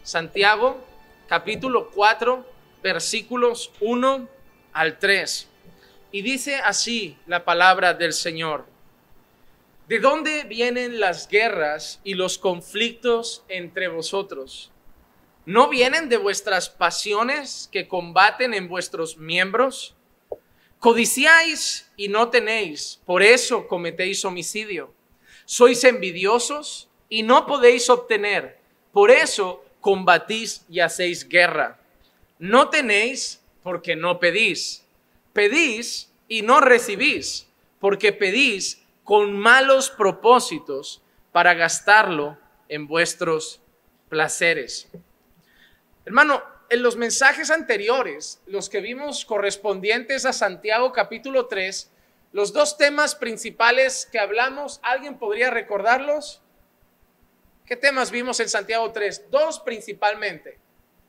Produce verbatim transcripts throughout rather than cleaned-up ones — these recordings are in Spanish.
Santiago, capítulo cuatro, versículos uno al tres. Y dice así la palabra del Señor: ¿de dónde vienen las guerras y los conflictos entre vosotros? ¿No vienen de vuestras pasiones que combaten en vuestros miembros? Codiciáis y no tenéis, por eso cometéis homicidio. Sois envidiosos y no podéis obtener, por eso combatís y hacéis guerra. No tenéis porque no pedís. Pedís y no recibís, porque pedís con malos propósitos para gastarlo en vuestros placeres. Hermano, en los mensajes anteriores, los que vimos correspondientes a Santiago capítulo tres, los dos temas principales que hablamos, ¿alguien podría recordarlos? ¿Qué temas vimos en Santiago tres? Dos principalmente.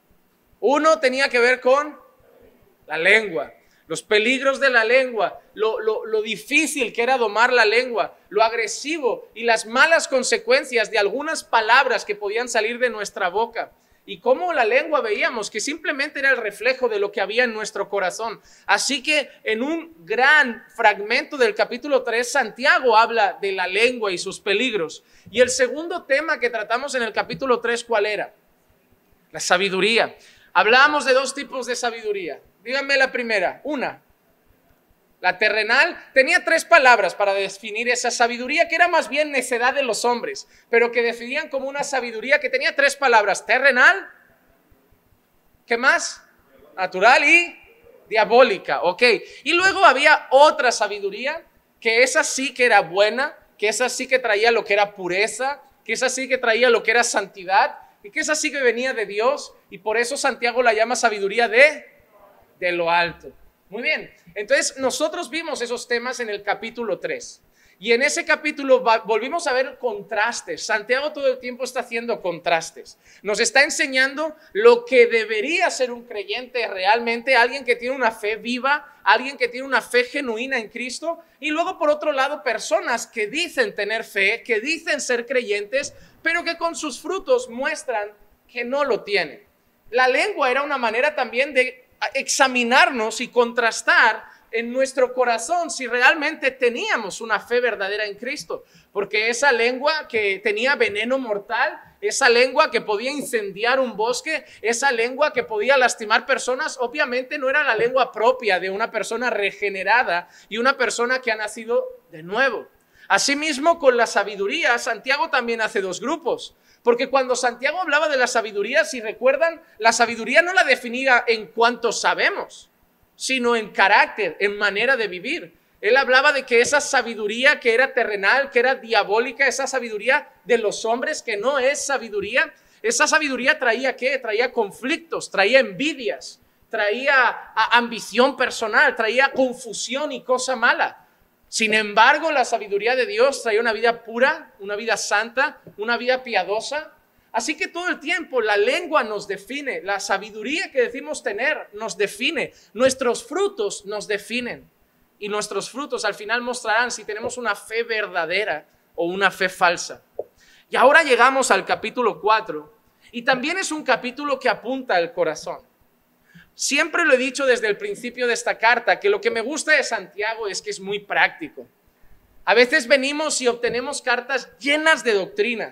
Uno tenía que ver con la lengua, los peligros de la lengua, lo, lo, lo difícil que era domar la lengua, lo agresivo y las malas consecuencias de algunas palabras que podían salir de nuestra boca. Y cómo la lengua veíamos que simplemente era el reflejo de lo que había en nuestro corazón. Así que en un gran fragmento del capítulo tres, Santiago habla de la lengua y sus peligros. Y el segundo tema que tratamos en el capítulo tres, ¿cuál era? La sabiduría. Hablábamos de dos tipos de sabiduría. Díganme la primera. Una, la terrenal. Tenía tres palabras para definir esa sabiduría, que era más bien necedad de los hombres, pero que definían como una sabiduría que tenía tres palabras: terrenal, ¿qué más? Natural y diabólica, ok. Y luego había otra sabiduría, que esa sí que era buena, que esa sí que traía lo que era pureza, que esa sí que traía lo que era santidad, y que esa sí que venía de Dios, y por eso Santiago la llama sabiduría de, de lo alto. Muy bien, entonces nosotros vimos esos temas en el capítulo tres. Y en ese capítulo volvimos a ver contrastes. Santiago todo el tiempo está haciendo contrastes. Nos está enseñando lo que debería ser un creyente realmente, alguien que tiene una fe viva, alguien que tiene una fe genuina en Cristo. Y luego, por otro lado, personas que dicen tener fe, que dicen ser creyentes, pero que con sus frutos muestran que no lo tienen. La lengua era una manera también de examinarnos y contrastar en nuestro corazón si realmente teníamos una fe verdadera en Cristo, porque esa lengua que tenía veneno mortal, esa lengua que podía incendiar un bosque, esa lengua que podía lastimar personas, obviamente no era la lengua propia de una persona regenerada y una persona que ha nacido de nuevo. Asimismo, con la sabiduría, Santiago también hace dos grupos. Porque cuando Santiago hablaba de la sabiduría, si recuerdan, la sabiduría no la definía en cuánto sabemos, sino en carácter, en manera de vivir. Él hablaba de que esa sabiduría que era terrenal, que era diabólica, esa sabiduría de los hombres que no es sabiduría, esa sabiduría traía ¿qué? Traía conflictos, traía envidias, traía ambición personal, traía confusión y cosa mala. Sin embargo, la sabiduría de Dios trae una vida pura, una vida santa, una vida piadosa. Así que todo el tiempo la lengua nos define, la sabiduría que decimos tener nos define, nuestros frutos nos definen. Y nuestros frutos al final mostrarán si tenemos una fe verdadera o una fe falsa. Y ahora llegamos al capítulo cuatro, y también es un capítulo que apunta al corazón. Siempre lo he dicho desde el principio de esta carta, que lo que me gusta de Santiago es que es muy práctico. A veces venimos y obtenemos cartas llenas de doctrina.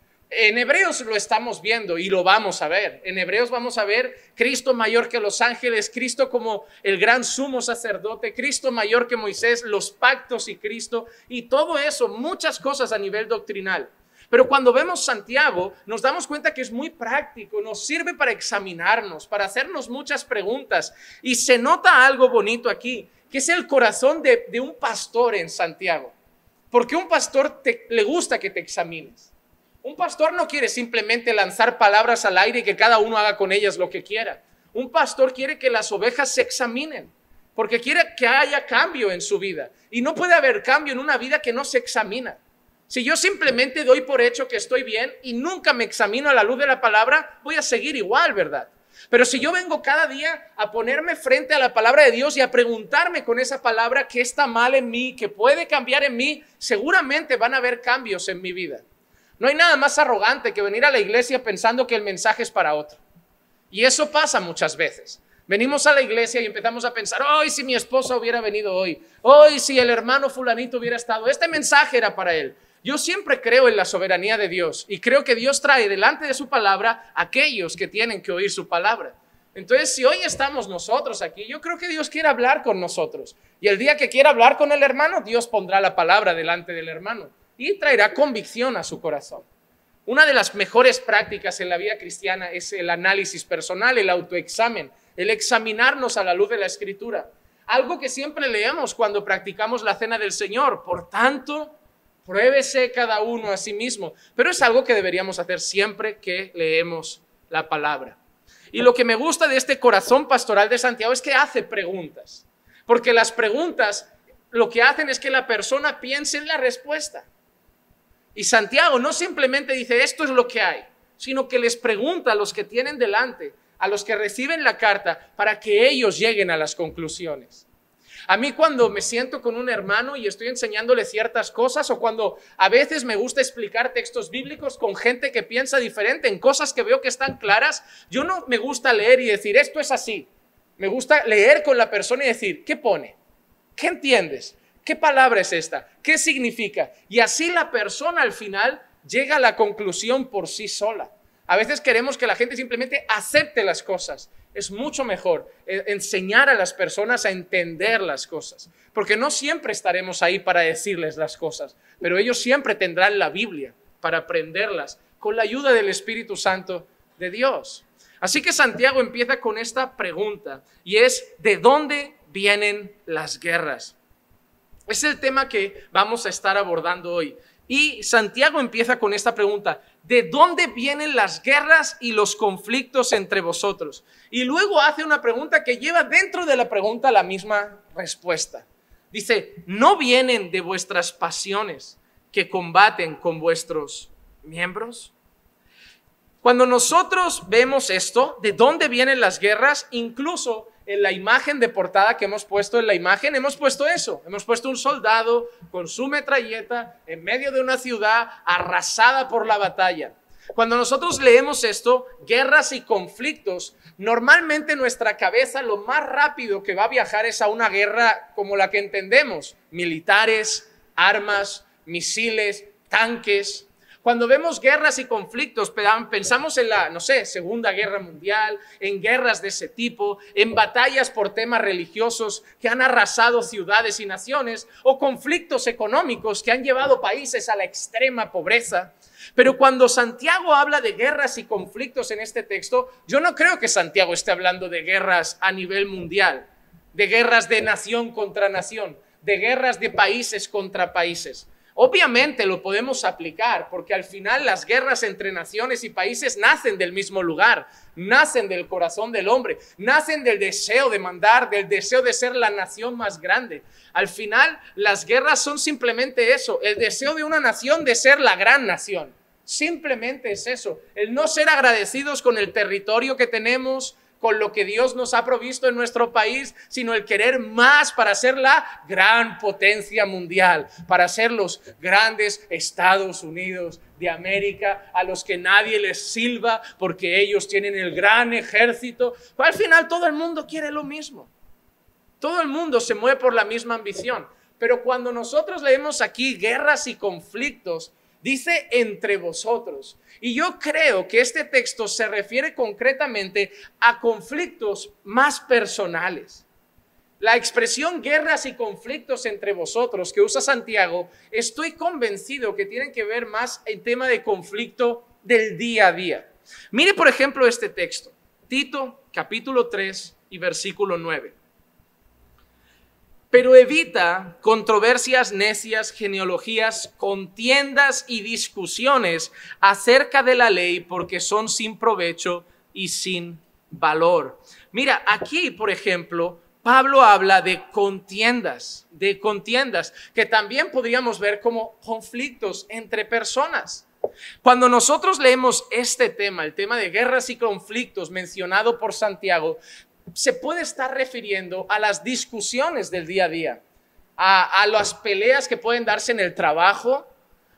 En Hebreos lo estamos viendo y lo vamos a ver. En Hebreos vamos a ver Cristo mayor que los ángeles, Cristo como el gran sumo sacerdote, Cristo mayor que Moisés, los pactos y Cristo, y todo eso, muchas cosas a nivel doctrinal. Pero cuando vemos Santiago, nos damos cuenta que es muy práctico, nos sirve para examinarnos, para hacernos muchas preguntas. Y se nota algo bonito aquí, que es el corazón de, de un pastor en Santiago. Porque un pastor te, le gusta que te examines. Un pastor no quiere simplemente lanzar palabras al aire y que cada uno haga con ellas lo que quiera. Un pastor quiere que las ovejas se examinen, porque quiere que haya cambio en su vida. Y no puede haber cambio en una vida que no se examina. Si yo simplemente doy por hecho que estoy bien y nunca me examino a la luz de la palabra, voy a seguir igual, ¿verdad? Pero si yo vengo cada día a ponerme frente a la palabra de Dios y a preguntarme con esa palabra qué está mal en mí, qué puede cambiar en mí, seguramente van a haber cambios en mi vida. No hay nada más arrogante que venir a la iglesia pensando que el mensaje es para otro. Y eso pasa muchas veces. Venimos a la iglesia y empezamos a pensar, hoy si mi esposa hubiera venido hoy, hoy si el hermano fulanito hubiera estado, este mensaje era para él. Yo siempre creo en la soberanía de Dios y creo que Dios trae delante de su palabra a aquellos que tienen que oír su palabra. Entonces, si hoy estamos nosotros aquí, yo creo que Dios quiere hablar con nosotros. Y el día que quiera hablar con el hermano, Dios pondrá la palabra delante del hermano y traerá convicción a su corazón. Una de las mejores prácticas en la vida cristiana es el análisis personal, el autoexamen, el examinarnos a la luz de la Escritura. Algo que siempre leemos cuando practicamos la cena del Señor. Por tanto, pruébese cada uno a sí mismo. Pero es algo que deberíamos hacer siempre que leemos la palabra. Y lo que me gusta de este corazón pastoral de Santiago es que hace preguntas. Porque las preguntas lo que hacen es que la persona piense en la respuesta. Y Santiago no simplemente dice esto es lo que hay, sino que les pregunta a los que tienen delante, a los que reciben la carta, para que ellos lleguen a las conclusiones. A mí cuando me siento con un hermano y estoy enseñándole ciertas cosas, o cuando a veces me gusta explicar textos bíblicos con gente que piensa diferente en cosas que veo que están claras, yo no me gusta leer y decir esto es así. Me gusta leer con la persona y decir, ¿qué pone? ¿Qué entiendes? ¿Qué palabra es esta? ¿Qué significa? Y así la persona al final llega a la conclusión por sí sola. A veces queremos que la gente simplemente acepte las cosas. Es mucho mejor enseñar a las personas a entender las cosas, porque no siempre estaremos ahí para decirles las cosas, pero ellos siempre tendrán la Biblia para aprenderlas con la ayuda del Espíritu Santo de Dios. Así que Santiago empieza con esta pregunta y es ¿de dónde vienen las guerras? Es el tema que vamos a estar abordando hoy. Y Santiago empieza con esta pregunta, ¿de dónde vienen las guerras y los conflictos entre vosotros? Y luego hace una pregunta que lleva dentro de la pregunta la misma respuesta. Dice, ¿no vienen de vuestras pasiones que combaten con vuestros miembros? Cuando nosotros vemos esto, ¿de dónde vienen las guerras? Incluso en la imagen de portada que hemos puesto en la imagen, hemos puesto eso. Hemos puesto un soldado con su metralleta en medio de una ciudad arrasada por la batalla. Cuando nosotros leemos esto, guerras y conflictos, normalmente nuestra cabeza lo más rápido que va a viajar es a una guerra como la que entendemos. Militares, armas, misiles, tanques. Cuando vemos guerras y conflictos, pensamos en la, no sé, Segunda Guerra Mundial, en guerras de ese tipo, en batallas por temas religiosos que han arrasado ciudades y naciones, o conflictos económicos que han llevado países a la extrema pobreza. Pero cuando Santiago habla de guerras y conflictos en este texto, yo no creo que Santiago esté hablando de guerras a nivel mundial, de guerras de nación contra nación, de guerras de países contra países. Obviamente lo podemos aplicar porque al final las guerras entre naciones y países nacen del mismo lugar, nacen del corazón del hombre, nacen del deseo de mandar, del deseo de ser la nación más grande. Al final las guerras son simplemente eso, el deseo de una nación de ser la gran nación. Simplemente es eso, el no ser agradecidos con el territorio que tenemos, con lo que Dios nos ha provisto en nuestro país, sino el querer más para ser la gran potencia mundial, para ser los grandes Estados Unidos de América, a los que nadie les silba porque ellos tienen el gran ejército. Al final todo el mundo quiere lo mismo. Todo el mundo se mueve por la misma ambición. Pero cuando nosotros leemos aquí guerras y conflictos, dice entre vosotros. Y yo creo que este texto se refiere concretamente a conflictos más personales. La expresión guerras y conflictos entre vosotros que usa Santiago, estoy convencido que tienen que ver más en tema de conflicto del día a día. Mire por ejemplo este texto, Tito capítulo tres y versículo nueve. Pero evita controversias necias, genealogías, contiendas y discusiones acerca de la ley porque son sin provecho y sin valor. Mira, aquí, por ejemplo, Pablo habla de contiendas, de contiendas, que también podríamos ver como conflictos entre personas. Cuando nosotros leemos este tema, el tema de guerras y conflictos mencionado por Santiago, se puede estar refiriendo a las discusiones del día a día, a, a las peleas que pueden darse en el trabajo,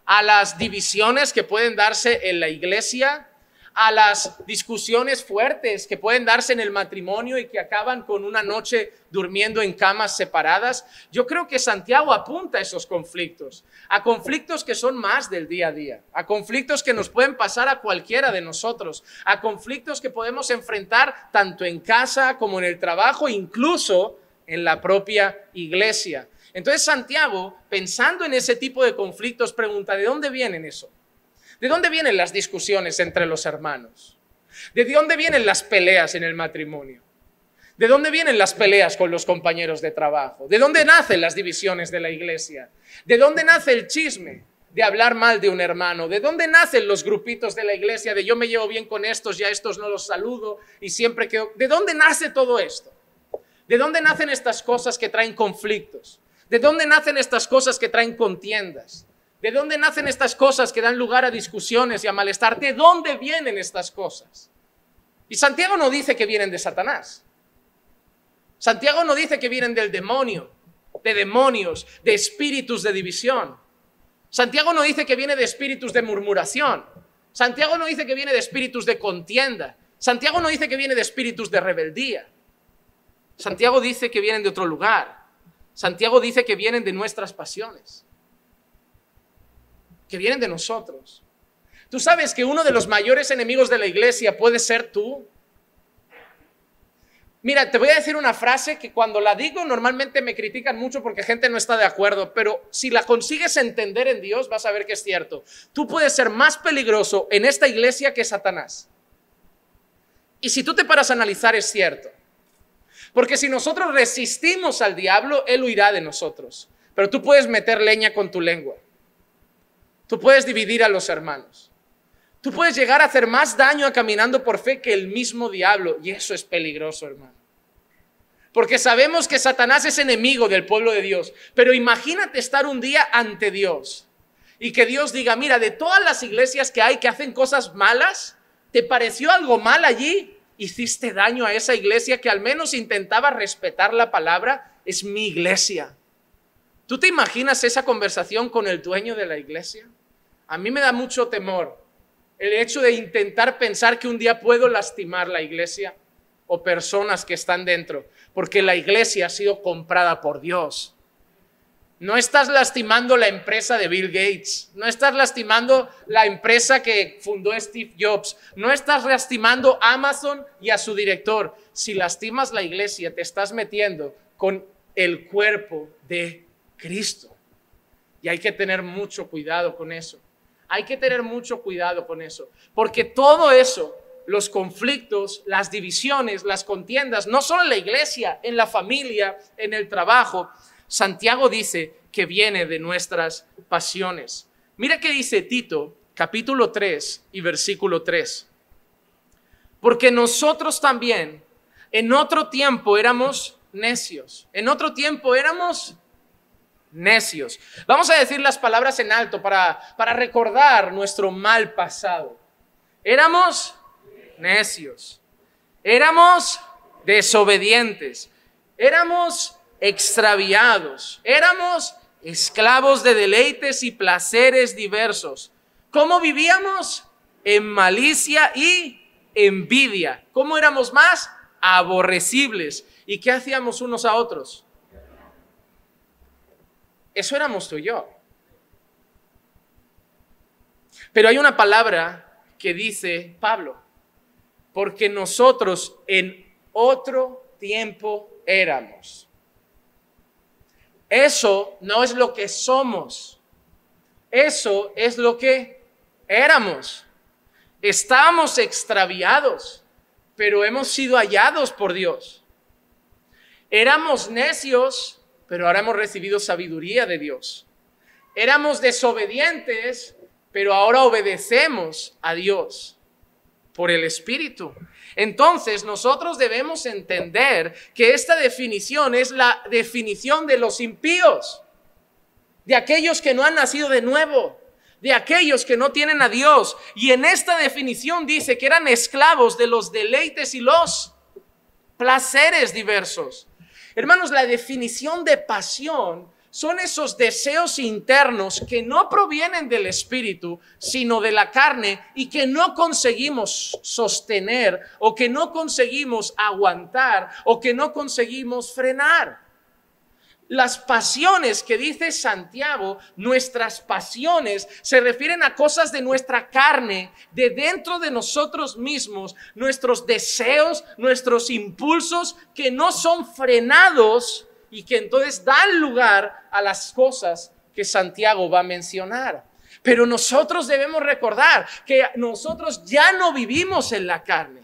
a las divisiones que pueden darse en la iglesia, a las discusiones fuertes que pueden darse en el matrimonio y que acaban con una noche durmiendo en camas separadas. Yo creo que Santiago apunta a esos conflictos, a conflictos que son más del día a día, a conflictos que nos pueden pasar a cualquiera de nosotros, a conflictos que podemos enfrentar tanto en casa como en el trabajo, incluso en la propia iglesia. Entonces Santiago, pensando en ese tipo de conflictos, pregunta, ¿de dónde vienen eso? ¿De dónde vienen las discusiones entre los hermanos? ¿De dónde vienen las peleas en el matrimonio? ¿De dónde vienen las peleas con los compañeros de trabajo? ¿De dónde nacen las divisiones de la iglesia? ¿De dónde nace el chisme de hablar mal de un hermano? ¿De dónde nacen los grupitos de la iglesia de yo me llevo bien con estos y a estos no los saludo y siempre quedo? ¿De dónde nace todo esto? ¿De dónde nacen estas cosas que traen conflictos? ¿De dónde nacen estas cosas que traen contiendas? ¿De dónde nacen estas cosas que dan lugar a discusiones y a malestar? ¿De dónde vienen estas cosas? Y Santiago no dice que vienen de Satanás. Santiago no dice que vienen del demonio, de demonios, de espíritus de división. Santiago no dice que viene de espíritus de murmuración. Santiago no dice que viene de espíritus de contienda. Santiago no dice que viene de espíritus de rebeldía. Santiago dice que vienen de otro lugar. Santiago dice que vienen de nuestras pasiones, que vienen de nosotros. ¿Tú sabes que uno de los mayores enemigos de la iglesia puede ser tú? Mira, te voy a decir una frase que cuando la digo normalmente me critican mucho porque gente no está de acuerdo, pero si la consigues entender en Dios vas a ver que es cierto. Tú puedes ser más peligroso en esta iglesia que Satanás. Y si tú te paras a analizar, es cierto. Porque si nosotros resistimos al diablo, él huirá de nosotros. Pero tú puedes meter leña con tu lengua. Tú puedes dividir a los hermanos. Tú puedes llegar a hacer más daño caminando por fe que el mismo diablo. Y eso es peligroso, hermano. Porque sabemos que Satanás es enemigo del pueblo de Dios. Pero imagínate estar un día ante Dios y que Dios diga, mira, de todas las iglesias que hay que hacen cosas malas, ¿te pareció algo mal allí? ¿Hiciste daño a esa iglesia que al menos intentaba respetar la palabra? Es mi iglesia. ¿Tú te imaginas esa conversación con el dueño de la iglesia? A mí me da mucho temor el hecho de intentar pensar que un día puedo lastimar la iglesia o personas que están dentro, porque la iglesia ha sido comprada por Dios. No estás lastimando la empresa de Bill Gates, no estás lastimando la empresa que fundó Steve Jobs, no estás lastimando a Amazon y a su director. Si lastimas la iglesia, te estás metiendo con el cuerpo de Cristo. Y hay que tener mucho cuidado con eso. Hay que tener mucho cuidado con eso. Porque todo eso, los conflictos, las divisiones, las contiendas, no solo en la iglesia, en la familia, en el trabajo, Santiago dice que viene de nuestras pasiones. Mira qué dice Tito, capítulo tres y versículo tres. Porque nosotros también en otro tiempo éramos necios. En otro tiempo éramos necios. Vamos a decir las palabras en alto para, para recordar nuestro mal pasado. Éramos necios. Éramos desobedientes. Éramos extraviados, éramos esclavos de deleites y placeres diversos. ¿Cómo vivíamos? En malicia y envidia. ¿Cómo éramos más? Aborrecibles. ¿Y qué hacíamos unos a otros? Eso éramos tú y yo. Pero hay una palabra que dice Pablo, porque nosotros en otro tiempo éramos. Eso no es lo que somos. Eso es lo que éramos. Estábamos extraviados, pero hemos sido hallados por Dios. Éramos necios, pero ahora hemos recibido sabiduría de Dios. Éramos desobedientes, pero ahora obedecemos a Dios por el Espíritu. Entonces nosotros debemos entender que esta definición es la definición de los impíos, de aquellos que no han nacido de nuevo, de aquellos que no tienen a Dios. Y en esta definición dice que eran esclavos de los deleites y los placeres diversos. Hermanos, la definición de pasión son esos deseos internos que no provienen del espíritu, sino de la carne y que no conseguimos sostener o que no conseguimos aguantar o que no conseguimos frenar. Las pasiones que dice Santiago, nuestras pasiones, se refieren a cosas de nuestra carne, de dentro de nosotros mismos, nuestros deseos, nuestros impulsos que no son frenados y que entonces dan lugar a las cosas que Santiago va a mencionar. Pero nosotros debemos recordar que nosotros ya no vivimos en la carne.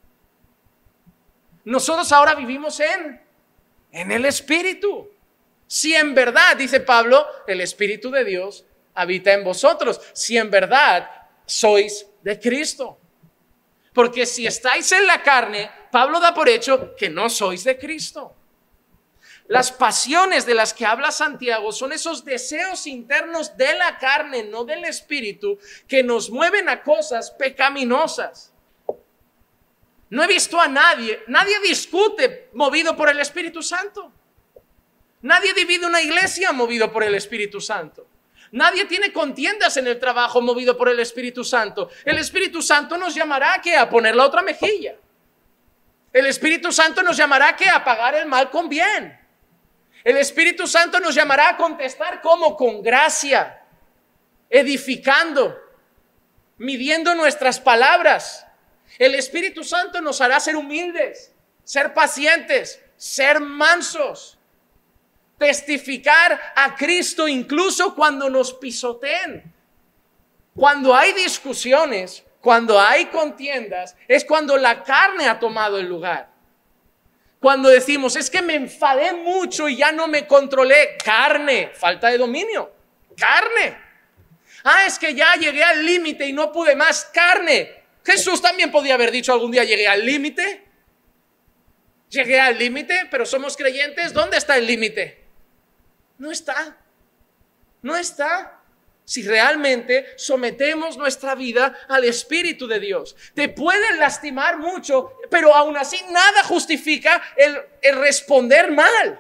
Nosotros ahora vivimos en, en el Espíritu. Si en verdad, dice Pablo, el Espíritu de Dios habita en vosotros, si en verdad sois de Cristo. Porque si estáis en la carne, Pablo da por hecho que no sois de Cristo. Las pasiones de las que habla Santiago son esos deseos internos de la carne, no del Espíritu, que nos mueven a cosas pecaminosas. No he visto a nadie, nadie discute movido por el Espíritu Santo. Nadie divide una iglesia movido por el Espíritu Santo. Nadie tiene contiendas en el trabajo movido por el Espíritu Santo. El Espíritu Santo nos llamará ¿qué? A poner la otra mejilla. El Espíritu Santo nos llamará ¿qué? A pagar el mal con bien. El Espíritu Santo nos llamará a contestar ¿cómo? Con gracia, edificando, midiendo nuestras palabras. El Espíritu Santo nos hará ser humildes, ser pacientes, ser mansos. Testificar a Cristo incluso cuando nos pisoteen. Cuando hay discusiones, cuando hay contiendas, es cuando la carne ha tomado el lugar. Cuando decimos, es que me enfadé mucho y ya no me controlé. Carne, falta de dominio. Carne. Ah, es que ya llegué al límite y no pude más. Carne. Jesús también podía haber dicho algún día, llegué al límite. Llegué al límite, pero somos creyentes. ¿Dónde está el límite? No está, no está. Si realmente sometemos nuestra vida al Espíritu de Dios. Te pueden lastimar mucho, pero aún así nada justifica el, el responder mal.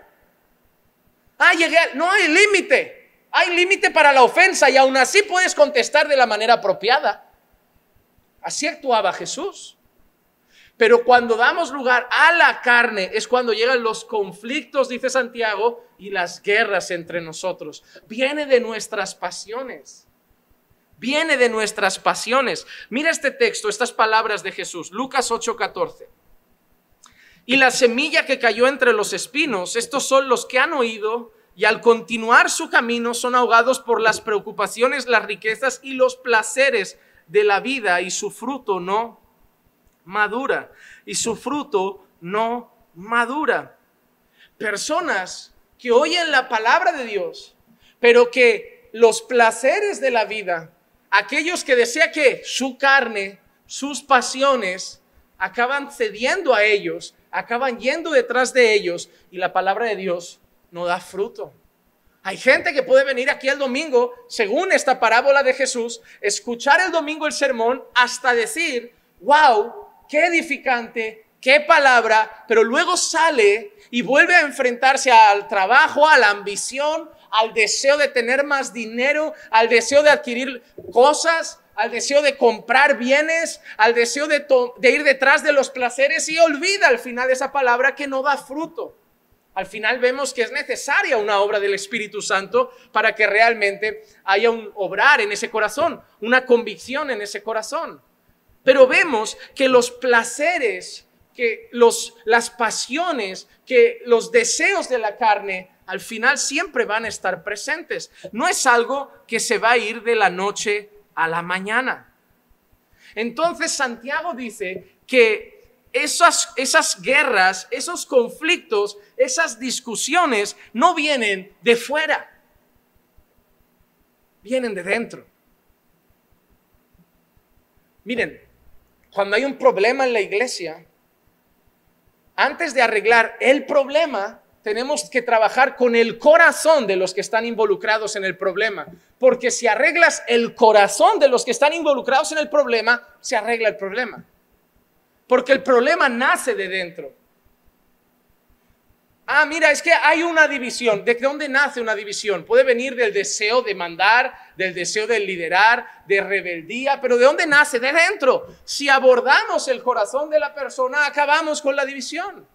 Ah, llegué a, no hay límite. Hay límite para la ofensa y aún así puedes contestar de la manera apropiada. Así actuaba Jesús. Pero cuando damos lugar a la carne es cuando llegan los conflictos, dice Santiago, y las guerras entre nosotros. Viene de nuestras pasiones. Viene de nuestras pasiones. Mira este texto, estas palabras de Jesús, Lucas ocho catorce. Y la semilla que cayó entre los espinos, estos son los que han oído y al continuar su camino son ahogados por las preocupaciones, las riquezas y los placeres de la vida y su fruto no madura y su fruto no madura. Personas que oyen la palabra de Dios, pero que los placeres de la vida, aquellos que desea que su carne, sus pasiones, acaban cediendo a ellos, acaban yendo detrás de ellos y la palabra de Dios no da fruto. Hay gente que puede venir aquí el domingo, según esta parábola de Jesús, escuchar el domingo el sermón hasta decir, wow, qué edificante, qué palabra, pero luego sale y vuelve a enfrentarse al trabajo, a la ambición, al deseo de tener más dinero, al deseo de adquirir cosas, al deseo de comprar bienes, al deseo de, de ir detrás de los placeres y olvida al final esa palabra que no da fruto. Al final vemos que es necesaria una obra del Espíritu Santo para que realmente haya un obrar en ese corazón, una convicción en ese corazón. Pero vemos que los placeres, que los, las pasiones, que los deseos de la carne, al final siempre van a estar presentes. No es algo que se va a ir de la noche a la mañana. Entonces Santiago dice que esas, esas guerras, esos conflictos, esas discusiones no vienen de fuera, vienen de dentro. Miren, cuando hay un problema en la iglesia, antes de arreglar el problema, tenemos que trabajar con el corazón de los que están involucrados en el problema. Porque si arreglas el corazón de los que están involucrados en el problema, se arregla el problema. Porque el problema nace de dentro. Ah, mira, es que hay una división. ¿De dónde nace una división? Puede venir del deseo de mandar, del deseo de liderar, de rebeldía, pero ¿de dónde nace? De dentro. Si abordamos el corazón de la persona, acabamos con la división.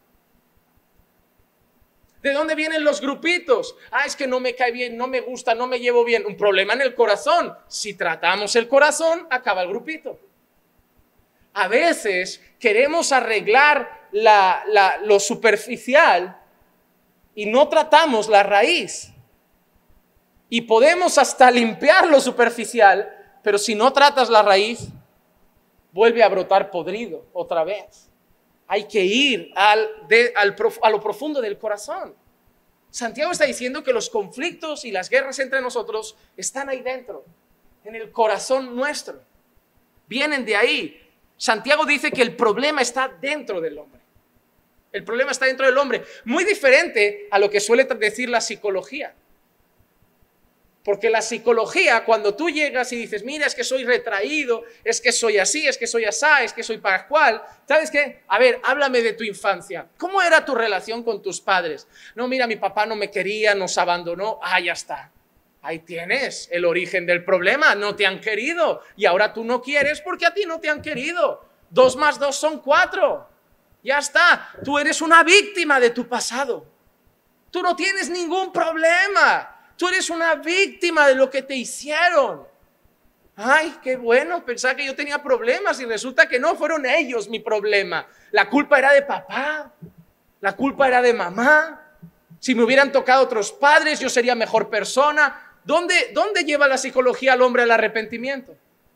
¿De dónde vienen los grupitos? Ah, es que no me cae bien, no me gusta, no me llevo bien. Un problema en el corazón. Si tratamos el corazón, acaba el grupito. A veces queremos arreglar la, la, lo superficial y no tratamos la raíz. Y podemos hasta limpiar lo superficial, pero si no tratas la raíz, vuelve a brotar podrido otra vez. Hay que ir al, de, al, a lo profundo del corazón. Santiago está diciendo que los conflictos y las guerras entre nosotros están ahí dentro, en el corazón nuestro. Vienen de ahí. Santiago dice que el problema está dentro del hombre. El problema está dentro del hombre. Muy diferente a lo que suele decir la psicología. Porque la psicología, cuando tú llegas y dices, mira, es que soy retraído, es que soy así, es que soy asá, es que soy pascual, ¿sabes qué? A ver, háblame de tu infancia. ¿Cómo era tu relación con tus padres? No, mira, mi papá no me quería, nos abandonó. Ah, ya está. Ahí tienes el origen del problema. No te han querido y ahora tú no quieres porque a ti no te han querido. Dos más dos son cuatro. Ya está. Tú eres una víctima de tu pasado. Tú no tienes ningún problema. Tú eres una víctima de lo que te hicieron. Ay, qué bueno, pensaba que yo tenía problemas y resulta que no, fueron ellos mi problema. La culpa era de papá, la culpa era de mamá. Si me hubieran tocado otros padres, yo sería mejor persona. ¿Dónde, dónde lleva la psicología al hombre al arrepentimiento?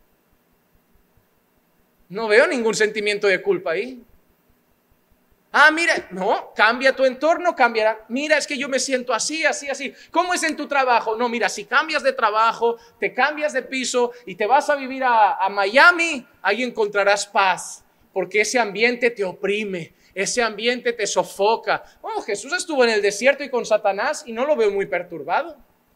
No veo ningún sentimiento de culpa ahí. Ah, mira, no, cambia tu entorno, cambiará. Mira, es que yo me siento así, así, así. ¿Cómo es en tu trabajo? No, mira, si cambias de trabajo, te cambias de piso y te vas a vivir a, a Miami, ahí encontrarás paz, porque ese ambiente te oprime, ese ambiente te sofoca. Oh, Jesús estuvo en el desierto y con Satanás y no lo veo muy perturbado.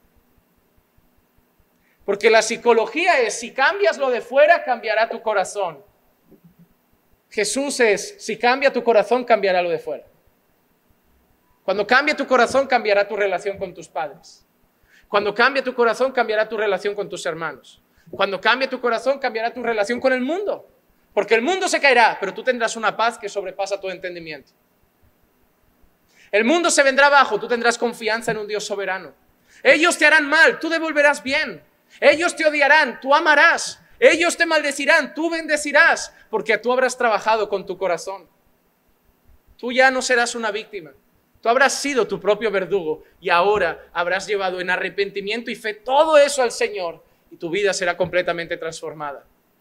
Porque la psicología es, si cambias lo de fuera, cambiará tu corazón. Jesús es, si cambia tu corazón, cambiará lo de fuera. Cuando cambia tu corazón, cambiará tu relación con tus padres. Cuando cambia tu corazón, cambiará tu relación con tus hermanos. Cuando cambia tu corazón, cambiará tu relación con el mundo. Porque el mundo se caerá, pero tú tendrás una paz que sobrepasa tu entendimiento. El mundo se vendrá abajo, tú tendrás confianza en un Dios soberano. Ellos te harán mal, tú devolverás bien. Ellos te odiarán, tú amarás. Ellos te maldecirán, tú bendecirás, porque tú habrás trabajado con tu corazón. Tú ya no serás una víctima. Tú habrás sido tu propio verdugo y ahora habrás llevado en arrepentimiento y fe todo eso al Señor y tu vida será completamente transformada.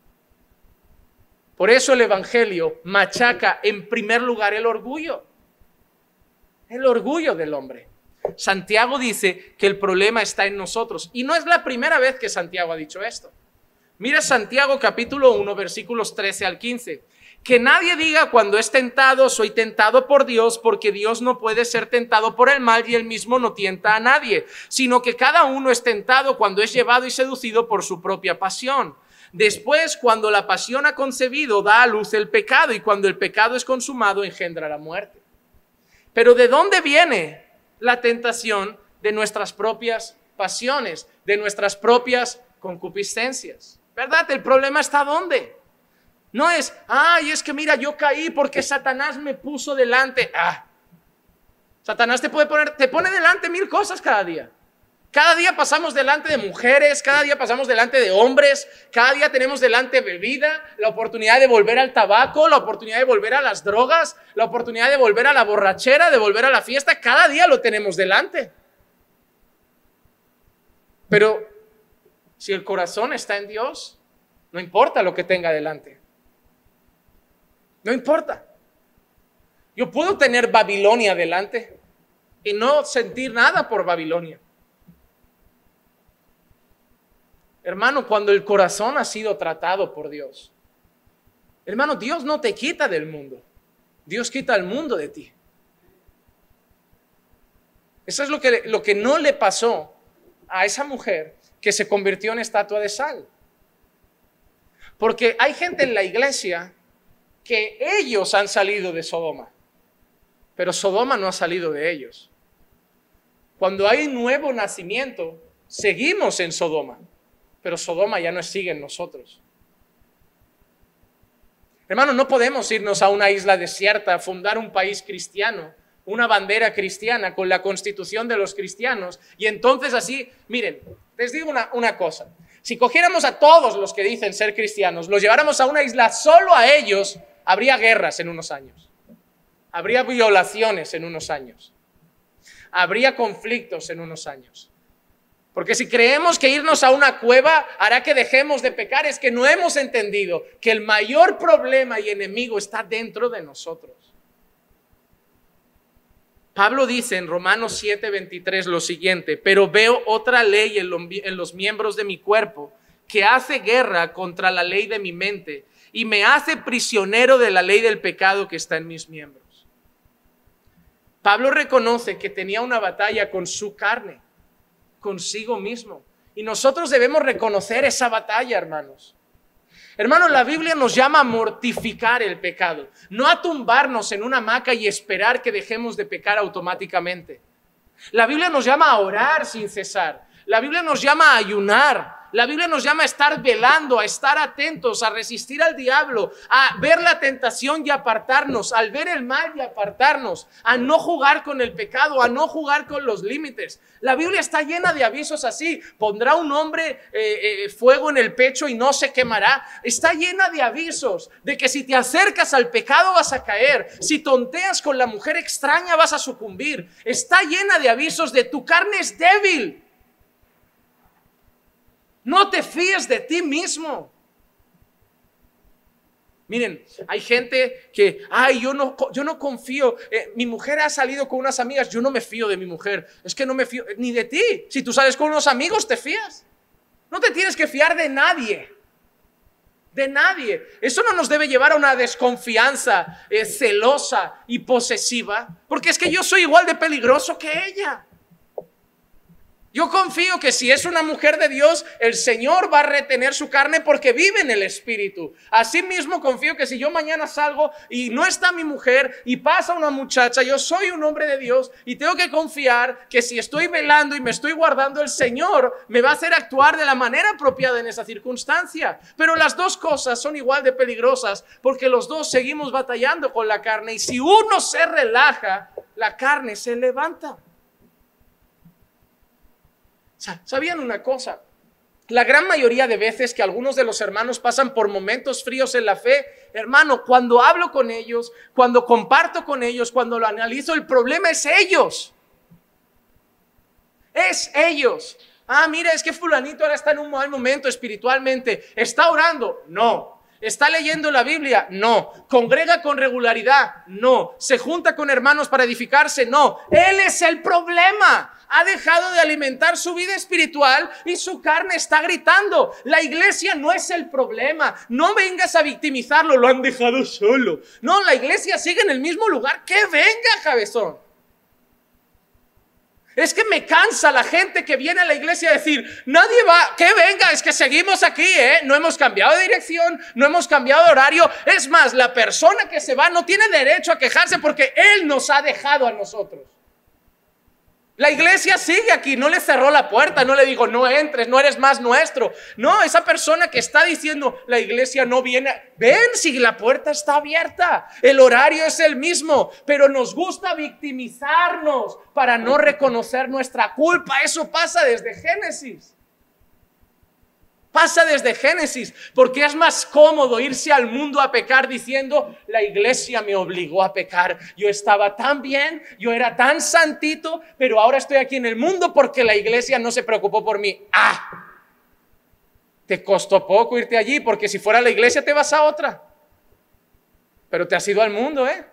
Por eso el Evangelio machaca en primer lugar el orgullo. El orgullo del hombre. Santiago dice que el problema está en nosotros y no es la primera vez que Santiago ha dicho esto. Mira Santiago capítulo uno, versículos trece al quince. Que nadie diga cuando es tentado, soy tentado por Dios, porque Dios no puede ser tentado por el mal y él mismo no tienta a nadie, sino que cada uno es tentado cuando es llevado y seducido por su propia pasión. Después, cuando la pasión ha concebido, da a luz el pecado y cuando el pecado es consumado, engendra la muerte. Pero ¿de dónde viene la tentación? De nuestras propias pasiones, de nuestras propias concupiscencias. ¿Verdad? El problema está ¿dónde? No es, ay, es que mira, yo caí porque Satanás me puso delante. Ah, Satanás te puede poner, te pone delante mil cosas cada día. Cada día pasamos delante de mujeres, cada día pasamos delante de hombres, cada día tenemos delante bebida, la oportunidad de volver al tabaco, la oportunidad de volver a las drogas, la oportunidad de volver a la borrachera, de volver a la fiesta, cada día lo tenemos delante. Pero si el corazón está en Dios, no importa lo que tenga delante. No importa. Yo puedo tener Babilonia delante y no sentir nada por Babilonia. Hermano, cuando el corazón ha sido tratado por Dios, hermano, Dios no te quita del mundo. Dios quita el mundo de ti. Eso es lo que, lo que no le pasó a esa mujer que se convirtió en estatua de sal. Porque hay gente en la iglesia que ellos han salido de Sodoma. pero Sodoma no ha salido de ellos. Cuando hay nuevo nacimiento, seguimos en Sodoma, pero Sodoma ya no sigue en nosotros. Hermanos, no podemos irnos a una isla desierta, fundar un país cristiano, una bandera cristiana con la constitución de los cristianos, y entonces así, miren, les digo una, una cosa, si cogiéramos a todos los que dicen ser cristianos, los lleváramos a una isla solo a ellos, habría guerras en unos años, habría violaciones en unos años, habría conflictos en unos años. Porque si creemos que irnos a una cueva hará que dejemos de pecar, es que no hemos entendido que el mayor problema y enemigo está dentro de nosotros. Pablo dice en Romanos siete veintitrés lo siguiente: pero veo otra ley en los miembros de mi cuerpo que hace guerra contra la ley de mi mente y me hace prisionero de la ley del pecado que está en mis miembros. Pablo reconoce que tenía una batalla con su carne, consigo mismo. Y nosotros debemos reconocer esa batalla, hermanos. Hermanos, la Biblia nos llama a mortificar el pecado, no a tumbarnos en una hamaca y esperar que dejemos de pecar automáticamente. La Biblia nos llama a orar sin cesar. La Biblia nos llama a ayunar. La Biblia nos llama a estar velando, a estar atentos, a resistir al diablo, a ver la tentación y apartarnos, al ver el mal y apartarnos, a no jugar con el pecado, a no jugar con los límites. La Biblia está llena de avisos así. Pondrá un hombre eh, eh, fuego en el pecho y no se quemará. Está llena de avisos de que si te acercas al pecado vas a caer. Si tonteas con la mujer extraña vas a sucumbir. Está llena de avisos de tu carne es débil. No te fíes de ti mismo. Miren, hay gente que, ay, yo no, yo no confío, eh, mi mujer ha salido con unas amigas, yo no me fío de mi mujer, es que no me fío ni de ti. Si tú sales con unos amigos, te fías. No te tienes que fiar de nadie, de nadie. Eso no nos debe llevar a una desconfianza eh, celosa y posesiva, porque es que yo soy igual de peligroso que ella. Yo confío que si es una mujer de Dios, el Señor va a retener su carne porque vive en el Espíritu. Asimismo confío que si yo mañana salgo y no está mi mujer y pasa una muchacha, yo soy un hombre de Dios y tengo que confiar que si estoy velando y me estoy guardando, el Señor me va a hacer actuar de la manera apropiada en esa circunstancia. Pero las dos cosas son igual de peligrosas porque los dos seguimos batallando con la carne y si uno se relaja, la carne se levanta. ¿Sabían una cosa? La gran mayoría de veces que algunos de los hermanos pasan por momentos fríos en la fe, hermano, cuando hablo con ellos, cuando comparto con ellos, cuando lo analizo, el problema es ellos. Es ellos. Ah, mira, es que fulanito ahora está en un mal momento espiritualmente. ¿Está orando? No. ¿Está leyendo la Biblia? No. ¿Congrega con regularidad? No. ¿Se junta con hermanos para edificarse? No. Él es el problema. Ha dejado de alimentar su vida espiritual y su carne está gritando. La iglesia no es el problema. No vengas a victimizarlo, lo han dejado solo. No, la iglesia sigue en el mismo lugar. Que venga, cabezón. Es que me cansa la gente que viene a la iglesia a decir, nadie va, que venga, es que seguimos aquí, ¿eh? No hemos cambiado de dirección, no hemos cambiado de horario. Es más, la persona que se va no tiene derecho a quejarse porque Él nos ha dejado a nosotros. La iglesia sigue aquí, no le cerró la puerta, no le dijo, no entres, no eres más nuestro. No, esa persona que está diciendo, la iglesia no viene, ven si la puerta está abierta, el horario es el mismo, pero nos gusta victimizarnos para no reconocer nuestra culpa. Eso pasa desde Génesis. Pasa desde Génesis, porque es más cómodo irse al mundo a pecar diciendo, la iglesia me obligó a pecar, yo estaba tan bien, yo era tan santito, pero ahora estoy aquí en el mundo porque la iglesia no se preocupó por mí. ¡Ah! Te costó poco irte allí, porque si fuera la iglesia te vas a otra. Pero te has ido al mundo, ¿eh?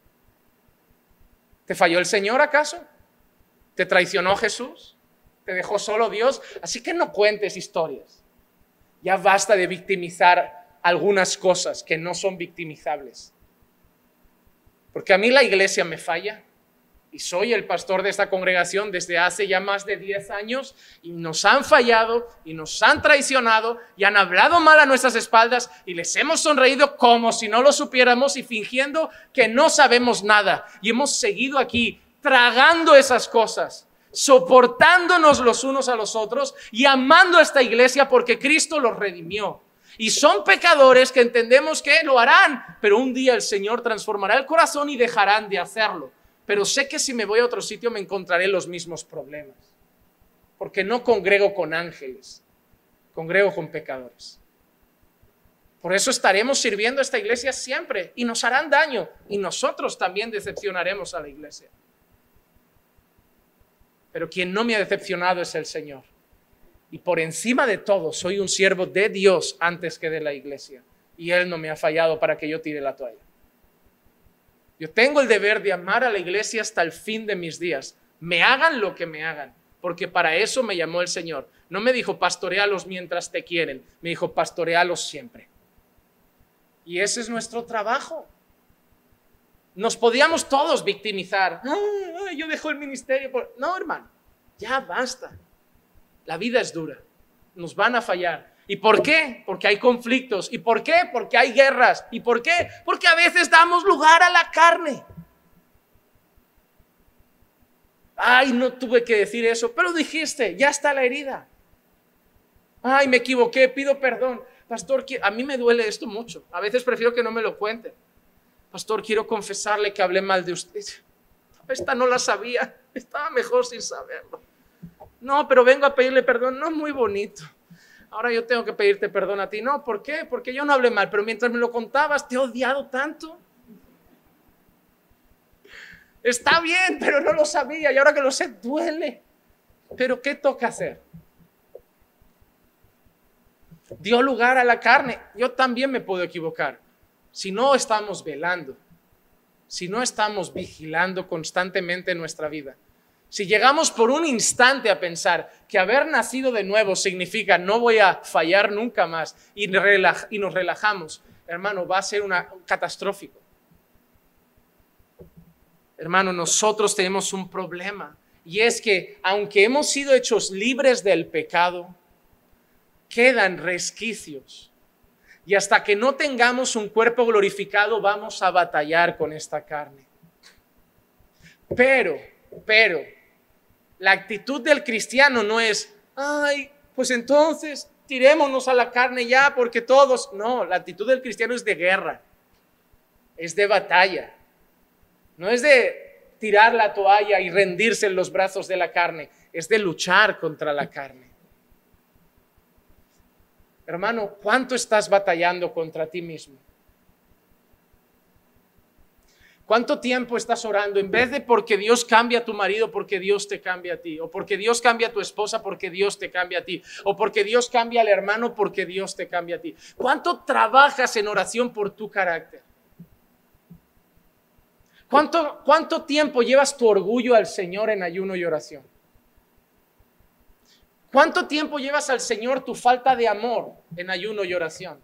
¿Te falló el Señor acaso? ¿Te traicionó Jesús? ¿Te dejó solo Dios? Así que no cuentes historias. Ya basta de victimizar algunas cosas que no son victimizables. Porque a mí la iglesia me falla, y soy el pastor de esta congregación desde hace ya más de diez años, y nos han fallado y nos han traicionado y han hablado mal a nuestras espaldas y les hemos sonreído como si no lo supiéramos y fingiendo que no sabemos nada, y hemos seguido aquí tragando esas cosas, soportándonos los unos a los otros y amando a esta iglesia porque Cristo los redimió. Y son pecadores que entendemos que lo harán, pero un día el Señor transformará el corazón y dejarán de hacerlo. Pero sé que si me voy a otro sitio me encontraré los mismos problemas, porque no congrego con ángeles, congrego con pecadores. Por eso estaremos sirviendo a esta iglesia siempre y nos harán daño, y nosotros también decepcionaremos a la iglesia. Pero quien no me ha decepcionado es el Señor. Y por encima de todo, soy un siervo de Dios antes que de la iglesia. Y Él no me ha fallado para que yo tire la toalla. Yo tengo el deber de amar a la iglesia hasta el fin de mis días. Me hagan lo que me hagan, porque para eso me llamó el Señor. No me dijo pastorealos mientras te quieren, me dijo pastorealos siempre. Y ese es nuestro trabajo. Nos podíamos todos victimizar. Ay, ay, yo dejo el ministerio. Por... No, hermano, ya basta. La vida es dura. Nos van a fallar. ¿Y por qué? Porque hay conflictos. ¿Y por qué? Porque hay guerras. ¿Y por qué? Porque a veces damos lugar a la carne. Ay, no tuve que decir eso, pero dijiste, ya está la herida. Ay, me equivoqué, pido perdón. Pastor, a mí me duele esto mucho. A veces prefiero que no me lo cuenten. Pastor, quiero confesarle que hablé mal de usted. Esta no la sabía. Estaba mejor sin saberlo. No, pero vengo a pedirle perdón. No, muy bonito. Ahora yo tengo que pedirte perdón a ti. No, ¿por qué? Porque yo no hablé mal, pero mientras me lo contabas te he odiado tanto. Está bien, pero no lo sabía y ahora que lo sé duele. Pero ¿qué toca hacer? Dio lugar a la carne. Yo también me puedo equivocar. Si no estamos velando, si no estamos vigilando constantemente en nuestra vida, si llegamos por un instante a pensar que haber nacido de nuevo significa no voy a fallar nunca más y, relaj- y nos relajamos, hermano, va a ser una, un catastrófico. Hermano, nosotros tenemos un problema y es que aunque hemos sido hechos libres del pecado, quedan resquicios. Y hasta que no tengamos un cuerpo glorificado vamos a batallar con esta carne. Pero, pero, la actitud del cristiano no es, ay, pues entonces tirémonos a la carne ya porque todos. No, la actitud del cristiano es de guerra, es de batalla. No es de tirar la toalla y rendirse en los brazos de la carne, es de luchar contra la carne. Hermano, ¿cuánto estás batallando contra ti mismo? ¿Cuánto tiempo estás orando en vez de porque Dios cambia a tu marido, porque Dios te cambia a ti? O porque Dios cambia a tu esposa, porque Dios te cambia a ti? O porque Dios cambia al hermano, porque Dios te cambia a ti. ¿Cuánto trabajas en oración por tu carácter? ¿Cuánto, cuánto tiempo llevas tu orgullo al Señor en ayuno y oración? ¿Cuánto tiempo llevas al Señor tu falta de amor en ayuno y oración?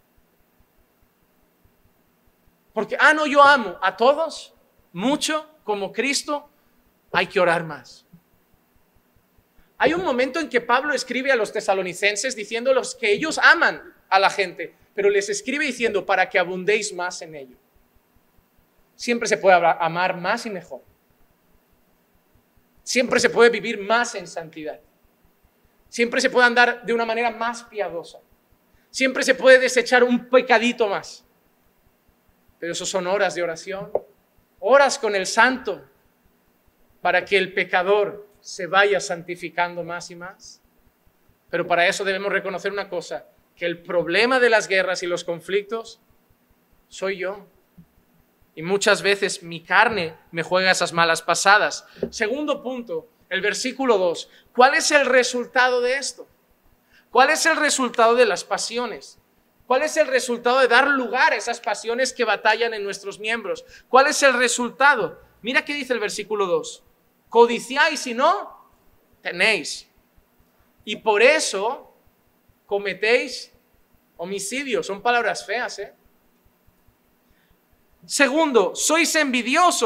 Porque, ah, no, yo amo a todos mucho como Cristo, hay que orar más. Hay un momento en que Pablo escribe a los tesalonicenses diciéndoles que ellos aman a la gente, pero les escribe diciendo para que abundéis más en ello. Siempre se puede amar más y mejor. Siempre se puede vivir más en santidad. Siempre se puede andar de una manera más piadosa. Siempre se puede desechar un pecadito más. Pero eso son horas de oración, horas con el santo, para que el pecador se vaya santificando más y más. Pero para eso debemos reconocer una cosa, que el problema de las guerras y los conflictos soy yo. Y muchas veces mi carne me juega esas malas pasadas. Segundo punto, el versículo dos. ¿Cuál es el resultado de esto? ¿Cuál es el resultado de las pasiones? ¿Cuál es el resultado de dar lugar a esas pasiones que batallan en nuestros miembros? ¿Cuál es el resultado? Mira qué dice el versículo dos. Codiciáis y no tenéis. Y por eso cometéis homicidio. Son palabras feas, ¿eh? Segundo, sois envidiosos